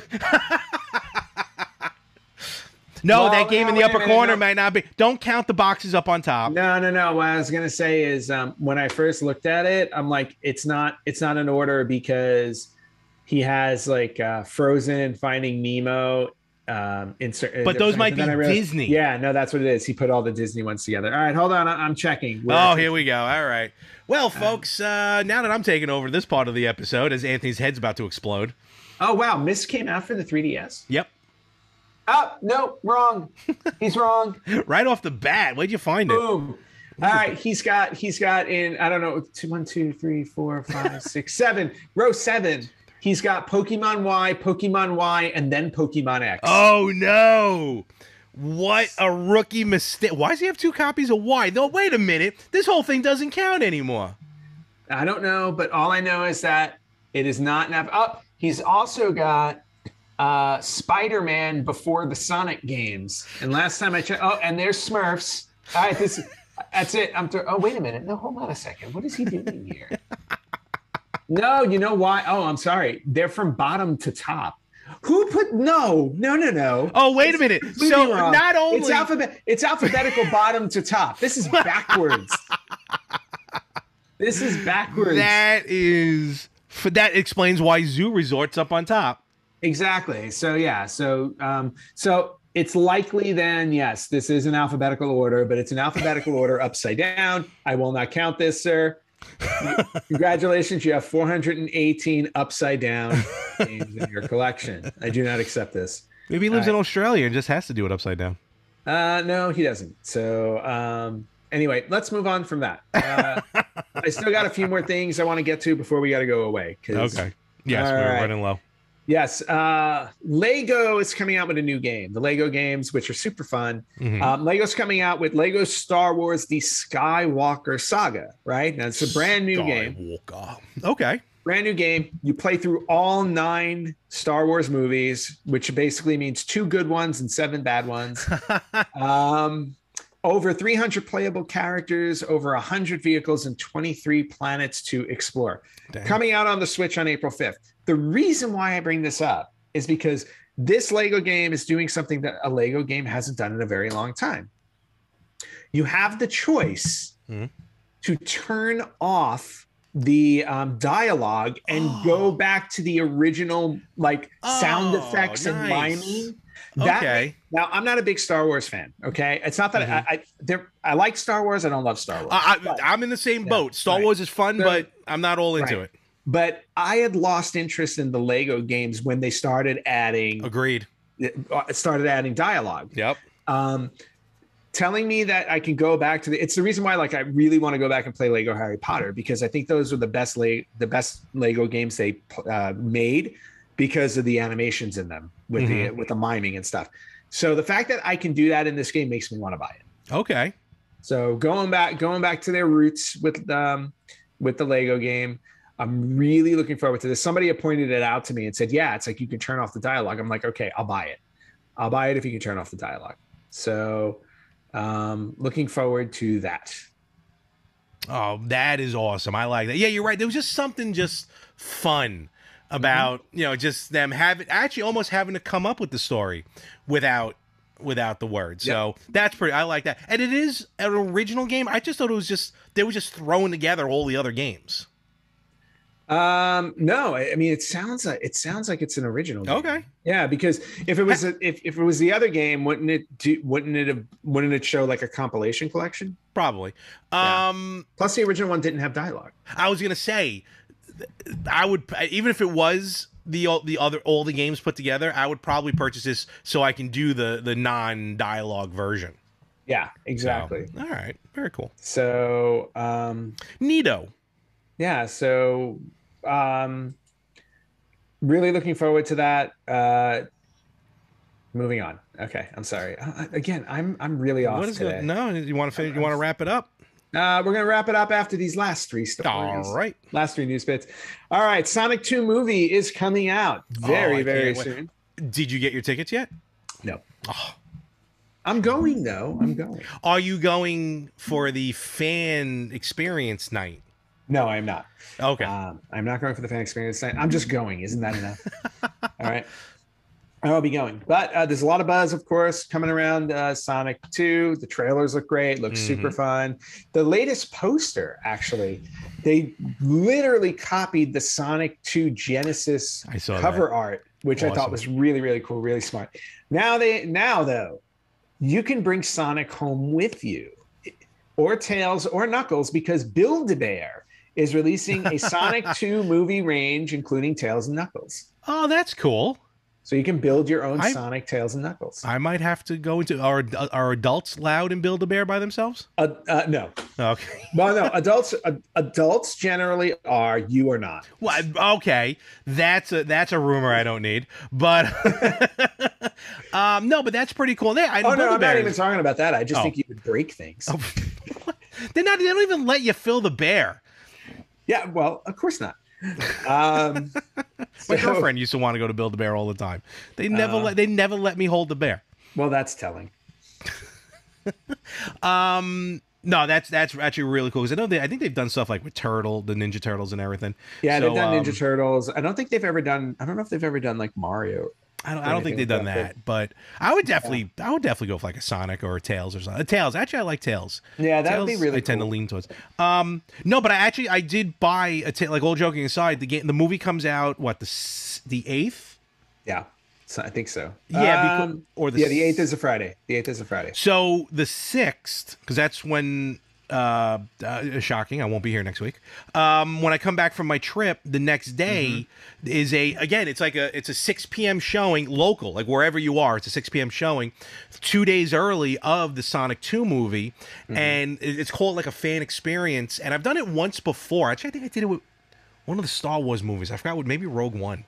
no, well, that game no, in the upper minute, corner no. might not be. Don't count the boxes up on top. No, no, no. What I was gonna say is, um, when I first looked at it, I'm like, it's not, it's not in order because he has like uh, Frozen and Finding Nemo. Um, insert, but those might be realized, Disney. Yeah, no, that's what it is. He put all the Disney ones together. All right, hold on. I'm checking. We're oh, here we go. All right. Well, folks, uh, now that I'm taking over this part of the episode, as Anthony's head's about to explode. Oh, wow. Myst came out for the three D S? Yep. Oh, no, wrong. He's wrong. Right off the bat. Where'd you find Boom. it? Boom. All right. He's got, he's got in, I don't know, two, one, two, three, four, five, six, seven. Row seven. He's got Pokemon Y, Pokemon Y, and then Pokemon X. Oh, no. What a rookie mistake. Why does he have two copies of Y? No, wait a minute. This whole thing doesn't count anymore. I don't know, but all I know is that it is not enough. Oh, he's also got uh, Spider-Man before the Sonic games. And last time I checked, oh, and there's Smurfs. All right, this, that's it. I'm. Th- oh, wait a minute. No, hold on a second. What is he doing here? No, you know why? Oh, I'm sorry. They're from bottom to top. Who put no, no, no, no. Oh, wait a minute. So wrong. not only it's alphabet, it's alphabetical bottom to top. This is backwards. This is backwards. That is for that explains why Zoo Resort's up on top. Exactly. So yeah. So um. So it's likely then yes, this is an alphabetical order, but it's an alphabetical order upside down. I will not count this, sir. Congratulations, you have four hundred eighteen upside down games in your collection. I do not accept this. Maybe he lives uh, in Australia and just has to do it upside down. Uh, no, he doesn't. So um, anyway, let's move on from that. Uh, I still got a few more things I want to get to before we got to go away. Okay. Yes, we're right. running low. Yes, uh, Lego is coming out with a new game. The Lego games, which are super fun. Mm-hmm. Um, Lego's coming out with Lego Star Wars: The Skywalker Saga. Right now, it's a brand new game. Okay, brand new game. You play through all nine Star Wars movies, which basically means two good ones and seven bad ones. um, over three hundred playable characters, over one hundred vehicles, and twenty-three planets to explore. Dang. Coming out on the Switch on April fifth. The reason why I bring this up is because this Lego game is doing something that a Lego game hasn't done in a very long time. You have the choice mm-hmm. to turn off the um, dialogue and oh. go back to the original like oh, sound effects nice. and miming. That okay. May, now, I'm not a big Star Wars fan. Okay, it's not that mm-hmm. I I, I like Star Wars. I don't love Star Wars. Uh, I, I'm in the same yeah, boat. Star right. Wars is fun, so, but I'm not all into right. it. But I had lost interest in the Lego games when they started adding. Agreed. Started adding dialogue. Yep. Um, telling me that I can go back to the. It's the reason why, like, I really want to go back and play Lego Harry Potter because I think those are the best Le- the best Lego games they uh, made because of the animations in them with mm-hmm. the with the miming and stuff. So the fact that I can do that in this game makes me want to buy it. Okay. So going back going back to their roots with um with the Lego game. I'm really looking forward to this. Somebody had pointed it out to me and said, yeah, it's like you can turn off the dialogue. I'm like, okay, I'll buy it. I'll buy it if you can turn off the dialogue. So um, looking forward to that. Oh, that is awesome. I like that. Yeah, you're right. There was just something just fun about, mm-hmm. you know, just them having actually almost having to come up with the story without without the words. Yep. So that's pretty, I like that. And it is an original game. I just thought it was just, they were just throwing together all the other games. Um, no, I mean, it sounds like, it sounds like it's an original game. Okay. Yeah. Because if it was, a, if, if it was the other game, wouldn't it do, wouldn't it have, wouldn't it show like a compilation collection? Probably. Yeah. Um, Plus the original one didn't have dialogue. I was going to say, I would, even if it was the, the other, all the games put together, I would probably purchase this so I can do the, the non-dialogue version. Yeah, exactly. So, all right. Very cool. So, um, neato. Yeah. So, um, really looking forward to that. Uh, moving on. Okay. I'm sorry. Uh, again, I'm, I'm really off what is today. It? No, you want to finish, you want to wrap it up? Uh, we're going to wrap it up after these last three stories. All right. Last three news bits. All right. Sonic two movie is coming out very, oh, very soon. Did you get your tickets yet? No. Oh. I'm going, though. I'm going. Are you going for the fan experience night? No, I'm not. Okay. Um, I'm not going for the fan experience night. I'm just going. Isn't that enough? All right. I'll be going. But uh, there's a lot of buzz, of course, coming around uh, Sonic two. The trailers look great. Looks mm-hmm. super fun. The latest poster, actually, they literally copied the Sonic two Genesis I saw cover that. art, which awesome. I thought was really, really cool, really smart. Now, they now though, you can bring Sonic home with you, or Tails or Knuckles, because Build-A-Bear is releasing a Sonic two movie range, including Tails and Knuckles. Oh, that's cool. So you can build your own I, Sonic, Tails, and Knuckles. I might have to go into, are, are adults allowed in Build-A-Bear by themselves? Uh, uh, no. Okay. Well, no, adults uh, adults generally are, you are not. Well, okay. That's a, that's a rumor I don't need. But, um, no, but that's pretty cool. They, I, oh, no, I'm not even talking about that. I just oh. think you would break things. Oh. They're not, they don't even let you fill the bear. Yeah, well, of course not. Um, My so, girlfriend used to want to go to Build a Bear all the time. They never uh, let they never let me hold the bear. well, that's telling. Um, no, that's that's actually really cool because I know they I think they've done stuff like with Turtle, the Ninja Turtles, and everything. Yeah, So, they've done um, Ninja Turtles. I don't think they've ever done. I don't know if they've ever done like Mario. I don't or I don't think anything they've like done that, that, but I would definitely I would definitely go for like a Sonic or a Tails or something. Tails, actually, I like Tails. Yeah, that would be Tails, really I tend to cool. lean towards. Um, no, but I actually I did buy a ta- like all joking aside, the game the movie comes out what the s- the eighth. Yeah, so I think so. Yeah, because Um, or the yeah, the eighth s- is a Friday. The eighth is a Friday. So the sixth, because that's when uh, uh shocking, I won't be here next week. Um when I come back from my trip, the next day is a again, it's like a it's a six p.m. showing local, like wherever you are, it's a six p.m. showing two days early of the Sonic two movie. And it- it's called like a fan experience. And I've done it once before. Actually, I think I did it with one of the Star Wars movies. I forgot what, maybe Rogue One.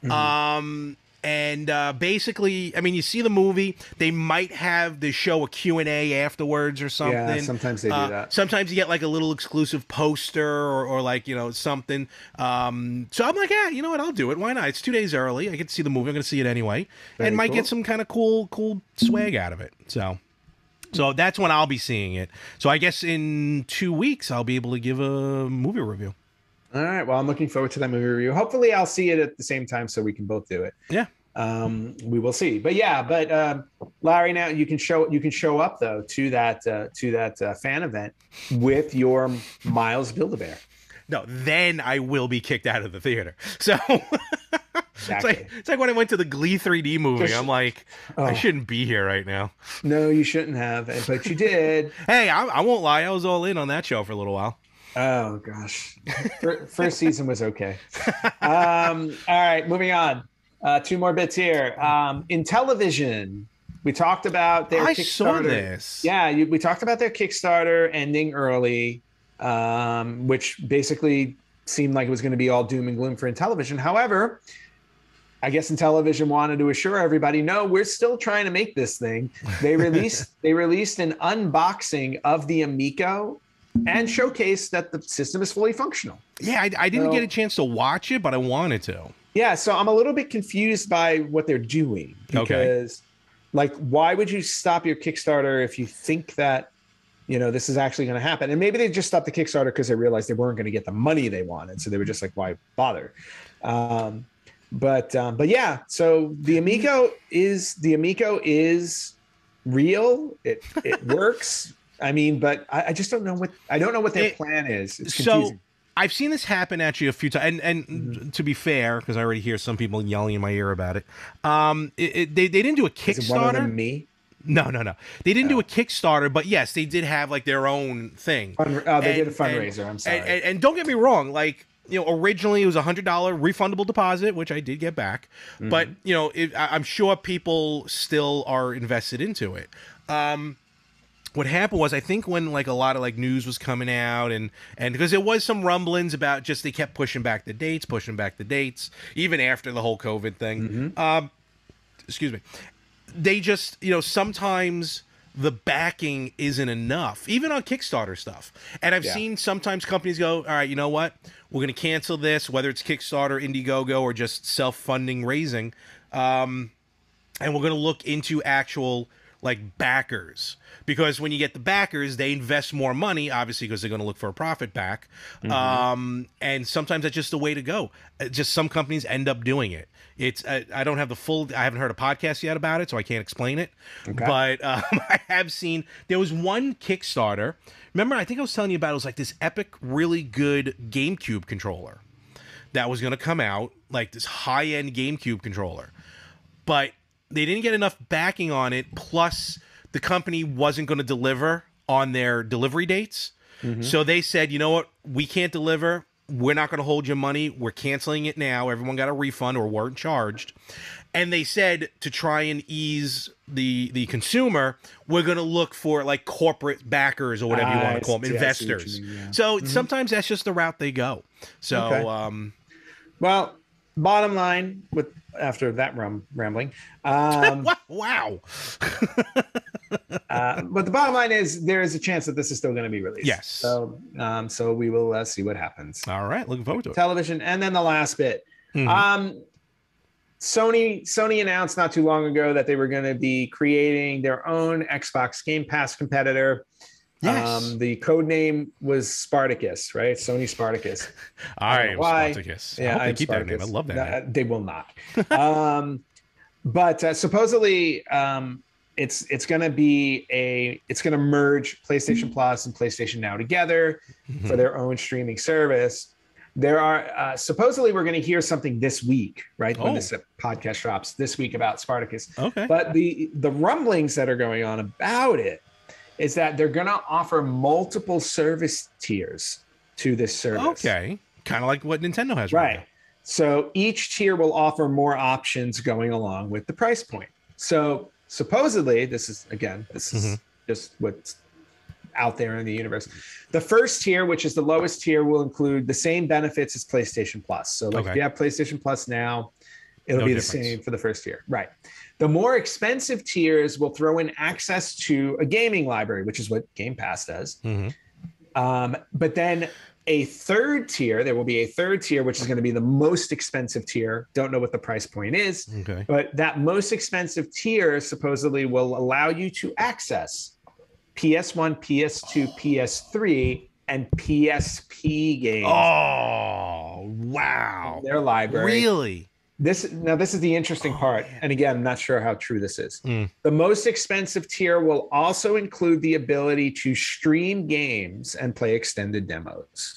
Um, and uh, basically, I mean, you see the movie. They might have the show a Q and A afterwards or something. sometimes they do Uh, that. Sometimes you get like a little exclusive poster or, or like, you know, something. Um, so I'm like, yeah, you know what? I'll do it. Why not? It's two days early. I get to see the movie. I'm going to see it anyway. Very and might cool. get some kind of cool, cool swag out of it. So. So that's when I'll be seeing it. So I guess in two weeks I'll be able to give a movie review. All right. Well, I'm looking forward to that movie review. Hopefully, I'll see it at the same time so we can both do it. Yeah. Um, we will see. But yeah, but um, Larry, now you can show you can show up though to that uh, to that uh, fan event with your Miles Build-A-Bear. No, then I will be kicked out of the theater. So it's Exactly. like it's like when I went to the Glee three D movie. Just- I'm like, Oh. I shouldn't be here right now. No, you shouldn't have, but you did. Hey, I, I won't lie. I was all in on that show for a little while. Oh gosh, Fir- first season was okay. Um, all right, moving on. Uh, two more bits here. Um, in television, we talked about their I Kickstarter. saw this. Yeah, you, we talked about their Kickstarter ending early, um, which basically seemed like it was going to be all doom and gloom for Intellivision. However, I guess Intellivision wanted to assure everybody, no, we're still trying to make this thing. They released they released an unboxing of the Amico and showcased that the system is fully functional. Yeah, I, I didn't So- get a chance to watch it, but I wanted to. Yeah, so I'm a little bit confused by what they're doing because, Okay. like, why would you stop your Kickstarter if you think that, you know, this is actually going to happen? And maybe they just stopped the Kickstarter because they realized they weren't going to get the money they wanted, so they were just like, why bother? Um, but um, but yeah, so the Amico is the Amico is real. It it works. I mean, but I, I just don't know what I don't know what their It- plan is. It's So confusing. I've seen this happen actually a few times, and and to be fair, because I already hear some people yelling in my ear about it. Um, it, it- they they didn't do a Is it one of Kickstarter. them me? No, no, no. They didn't do a Kickstarter, but yes, they did have like their own thing. Fun, oh, they did a And- fundraiser. and- I'm sorry. And, and, and don't get me wrong, like, you know, originally it was a hundred dollar refundable deposit, which I did get back. Mm-hmm. But you know, it, I, I'm sure people still are invested into it. Um, what happened was, I think when like a lot of like news was coming out, and and because there was some rumblings about just they kept pushing back the dates, pushing back the dates, even after the whole COVID thing. Mm-hmm. Um, excuse me. They just, you know, sometimes the backing isn't enough, even on Kickstarter stuff. And I've Yeah. seen sometimes companies go, all right, you know what? We're going to cancel this, whether it's Kickstarter, Indiegogo, or just self-funding raising. Um, and we're going to look into actual like backers, because when you get the backers, they invest more money, obviously, because they're going to look for a profit back. Um, and sometimes that's just the way to go. Uh, Just some companies end up doing it. It's uh, I don't have the full. I haven't heard a podcast yet about it, so I can't explain it. Okay. But um, I have seen there was one Kickstarter. Remember, I think I was telling you about it. It was like this epic, really good GameCube controller that was going to come out, like this high-end GameCube controller. But they didn't get enough backing on it. Plus, the company wasn't going to deliver on their delivery dates. So they said, you know what? We can't deliver. We're not going to hold your money. We're canceling it now. Everyone got a refund or weren't charged. And they said to try and ease the the consumer, we're going to look for like corporate backers or whatever you I want to call them, see- I see what you investors. mean, yeah. So sometimes that's just the route they go. So, Okay. um, Well, bottom line, with after that rum rambling, um, wow. uh, but the bottom line is there is a chance that this is still going to be released. Yes. So, um, so we will uh, see what happens. All right, looking forward to it. Television, and then the last bit. Mhm. Um, Sony Sony announced not too long ago that they were going to be creating their own Xbox Game Pass competitor. Yes. Um, the code name was Spartacus, right? Sony Spartacus. I am why. Spartacus. Yeah, I hope they I'm keep that name. I Spartacus. love that No, name. they will not. um, but uh, supposedly, um, it's it's going to be a it's going to merge PlayStation Plus and PlayStation Now together Mhm. for their own streaming service. There are uh, supposedly we're going to hear something this week, right? When Oh. this podcast drops this week about Spartacus. Okay. But the the rumblings that are going on about it is that they're going to offer multiple service tiers to this service. Okay. Kind of like what Nintendo has Right. now. So each tier will offer more options going along with the price point. So supposedly, this is again, this is Mhm. just what's out there in the universe. The first tier, which is the lowest tier, will include the same benefits as PlayStation Plus. So like Okay. if you have PlayStation Plus now, it'll No be difference. the same for the first tier. Right. The more expensive tiers will throw in access to a gaming library, which is what Game Pass does. Mhm. Um, but then a third tier, there will be a third tier, which is going to be the most expensive tier. Don't know what the price point is, Okay. but that most expensive tier supposedly will allow you to access P S one, P S two, P S three, and P S P games Oh, wow. in their library. Really? This now this is the interesting Oh, part, man. and again, I'm not sure how true this is. Mm. The most expensive tier will also include the ability to stream games and play extended demos.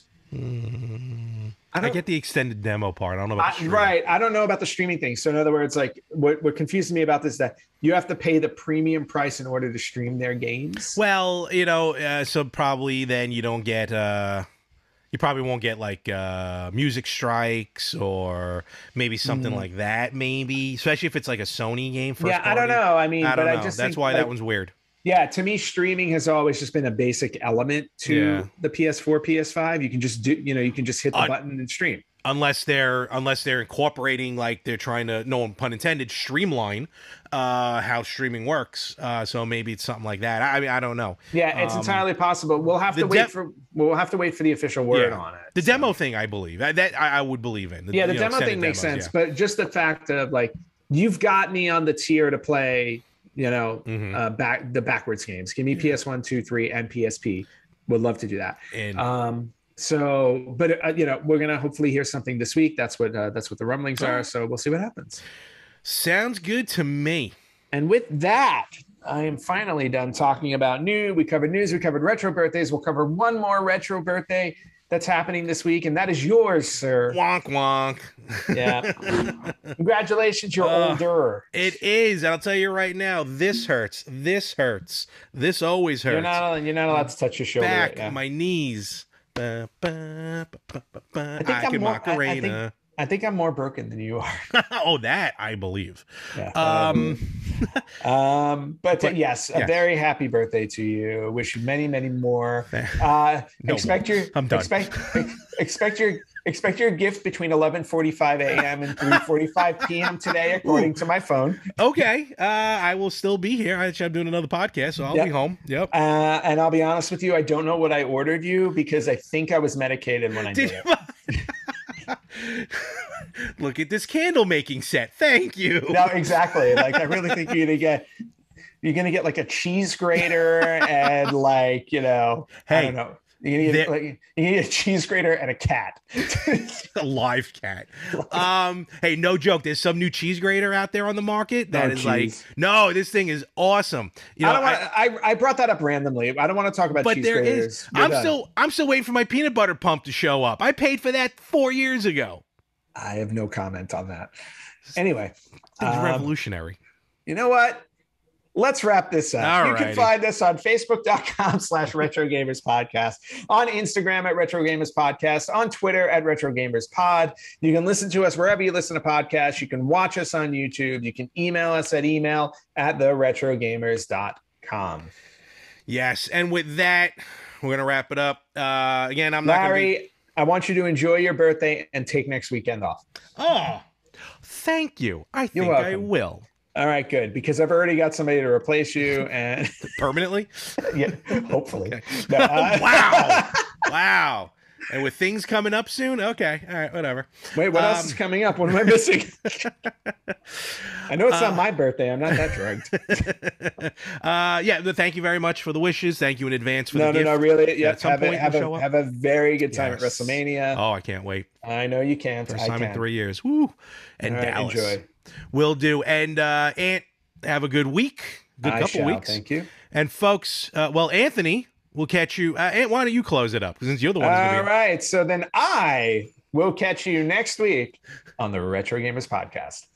Mm. I I, don't- get the extended demo part. I don't know about I, the stream. right. I don't know about the streaming thing. So in other words, like what, what confuses me about this is that you have to pay the premium price in order to stream their games. Well, you know, uh, so probably then you don't get, uh, you probably won't get like uh, music strikes or maybe something Mm. like that, maybe, especially if it's like a Sony game. First yeah, I don't party. know. I mean, I but don't know. I just That's think, why like, that one's weird. yeah, to me, streaming has always just been a basic element to Yeah. the P S four, P S five. You can just do, you know, you can just hit the Uh, button and stream. Unless they're unless they're incorporating, like they're trying to, no pun intended, streamline uh, how streaming works. Uh, so maybe it's something like that. I mean, I don't know. Yeah, it's Um, entirely possible. We'll have the to wait de- for we'll have to wait for the official word Yeah. on it. The So- demo thing, I believe that, that I, I would believe in. The, yeah, the you know, demo thing extended makes demos, sense, but just the fact of like you've got me on the tier to play, you know, yeah. Mhm. uh, back the backwards games. Give me P S one, two, three, and P S P. Would love to do that. And Um, so, but uh, you know, we're gonna hopefully hear something this week. That's what uh, that's what the rumblings are. So we'll see what happens. sounds good to me. And with that, I am finally done talking about new. We covered news. We covered retro birthdays. We'll cover one more retro birthday that's happening this week, and that is yours, sir. Wonk wonk. Yeah. Congratulations, you're Uh, older. It is. And I'll tell you right now, this hurts. This hurts. This always hurts. You're not. You're not allowed to touch your shoulder Back, right now. my knees. Ba, ba, ba, ba, ba, ba. I think I'm can more- I- I Macarena. I think I'm more broken than you are. Oh, that I believe. Yeah. Um, Um, but, But, yes, a yes. very happy birthday to you. Wish you many, many more. Uh, No expect more. your I'm done. expect ex- expect your expect your gift between eleven forty-five a.m. and three forty-five p.m. today, according to my phone. okay. Uh, I will still be here. Actually, I'm doing another podcast, so I'll Yep. be home. Yep. Uh, and I'll be honest with you, I don't know what I ordered you because I think I was medicated when I did, Did it. Look at this candle making set. Thank you. No, exactly. Like I really think you're gonna get you're gonna get like a cheese grater and like you know I Hey, don't know. You're gonna get there- like you need a cheese grater and a cat. a live cat. Um, hey, no joke. There's some new cheese grater out there on the market that Oh, is like, jeez. no, this thing is awesome. You know, I don't want. I, I brought that up randomly. I don't want to talk about but cheese there graters. is. You're I'm done. still. I'm still waiting for my peanut butter pump to show up. I paid for that four years ago. I have no comment on that. Anyway, It's um, revolutionary. you know what? Let's wrap this up. All You can righty. find us on Facebook.com slash Retro Gamers Podcast, on Instagram at Retro Gamers Podcast, on Twitter at Retro Gamers Pod. You can listen to us wherever you listen to podcasts. You can watch us on YouTube. You can email us at email at the retro gamers dot com. Yes, and with that, we're gonna wrap it up. Uh, again, I'm not gonna be. Larry, I want you to enjoy your birthday and take next weekend off. Oh, thank you. I think I will. All right, good. Because I've already got somebody to replace you and permanently. Yeah, hopefully. Okay. No, uh... wow. Wow. And with things coming up soon, okay, all right, whatever. Wait, what um, else is coming up? What am I missing? I know it's uh, not my birthday. I'm not that drugged. uh, yeah, thank you very much for the wishes. Thank you in advance for no, the no, gift. No, no, really. Yeah, at some have point a, have, we'll a, have a very good time yes. at WrestleMania. Oh, I can't wait. I know you can't. First I time can. in three years. Woo! And right, Dallas. Enjoy. Will do. And uh, Ant, have a good week. Good I couple shall, weeks. Thank you. And folks, uh, well, Anthony. We'll catch you. Uh, Ant, why don't you close it up? Since you're the one. All right. So then I will catch you next week on the Retro Gamers Podcast.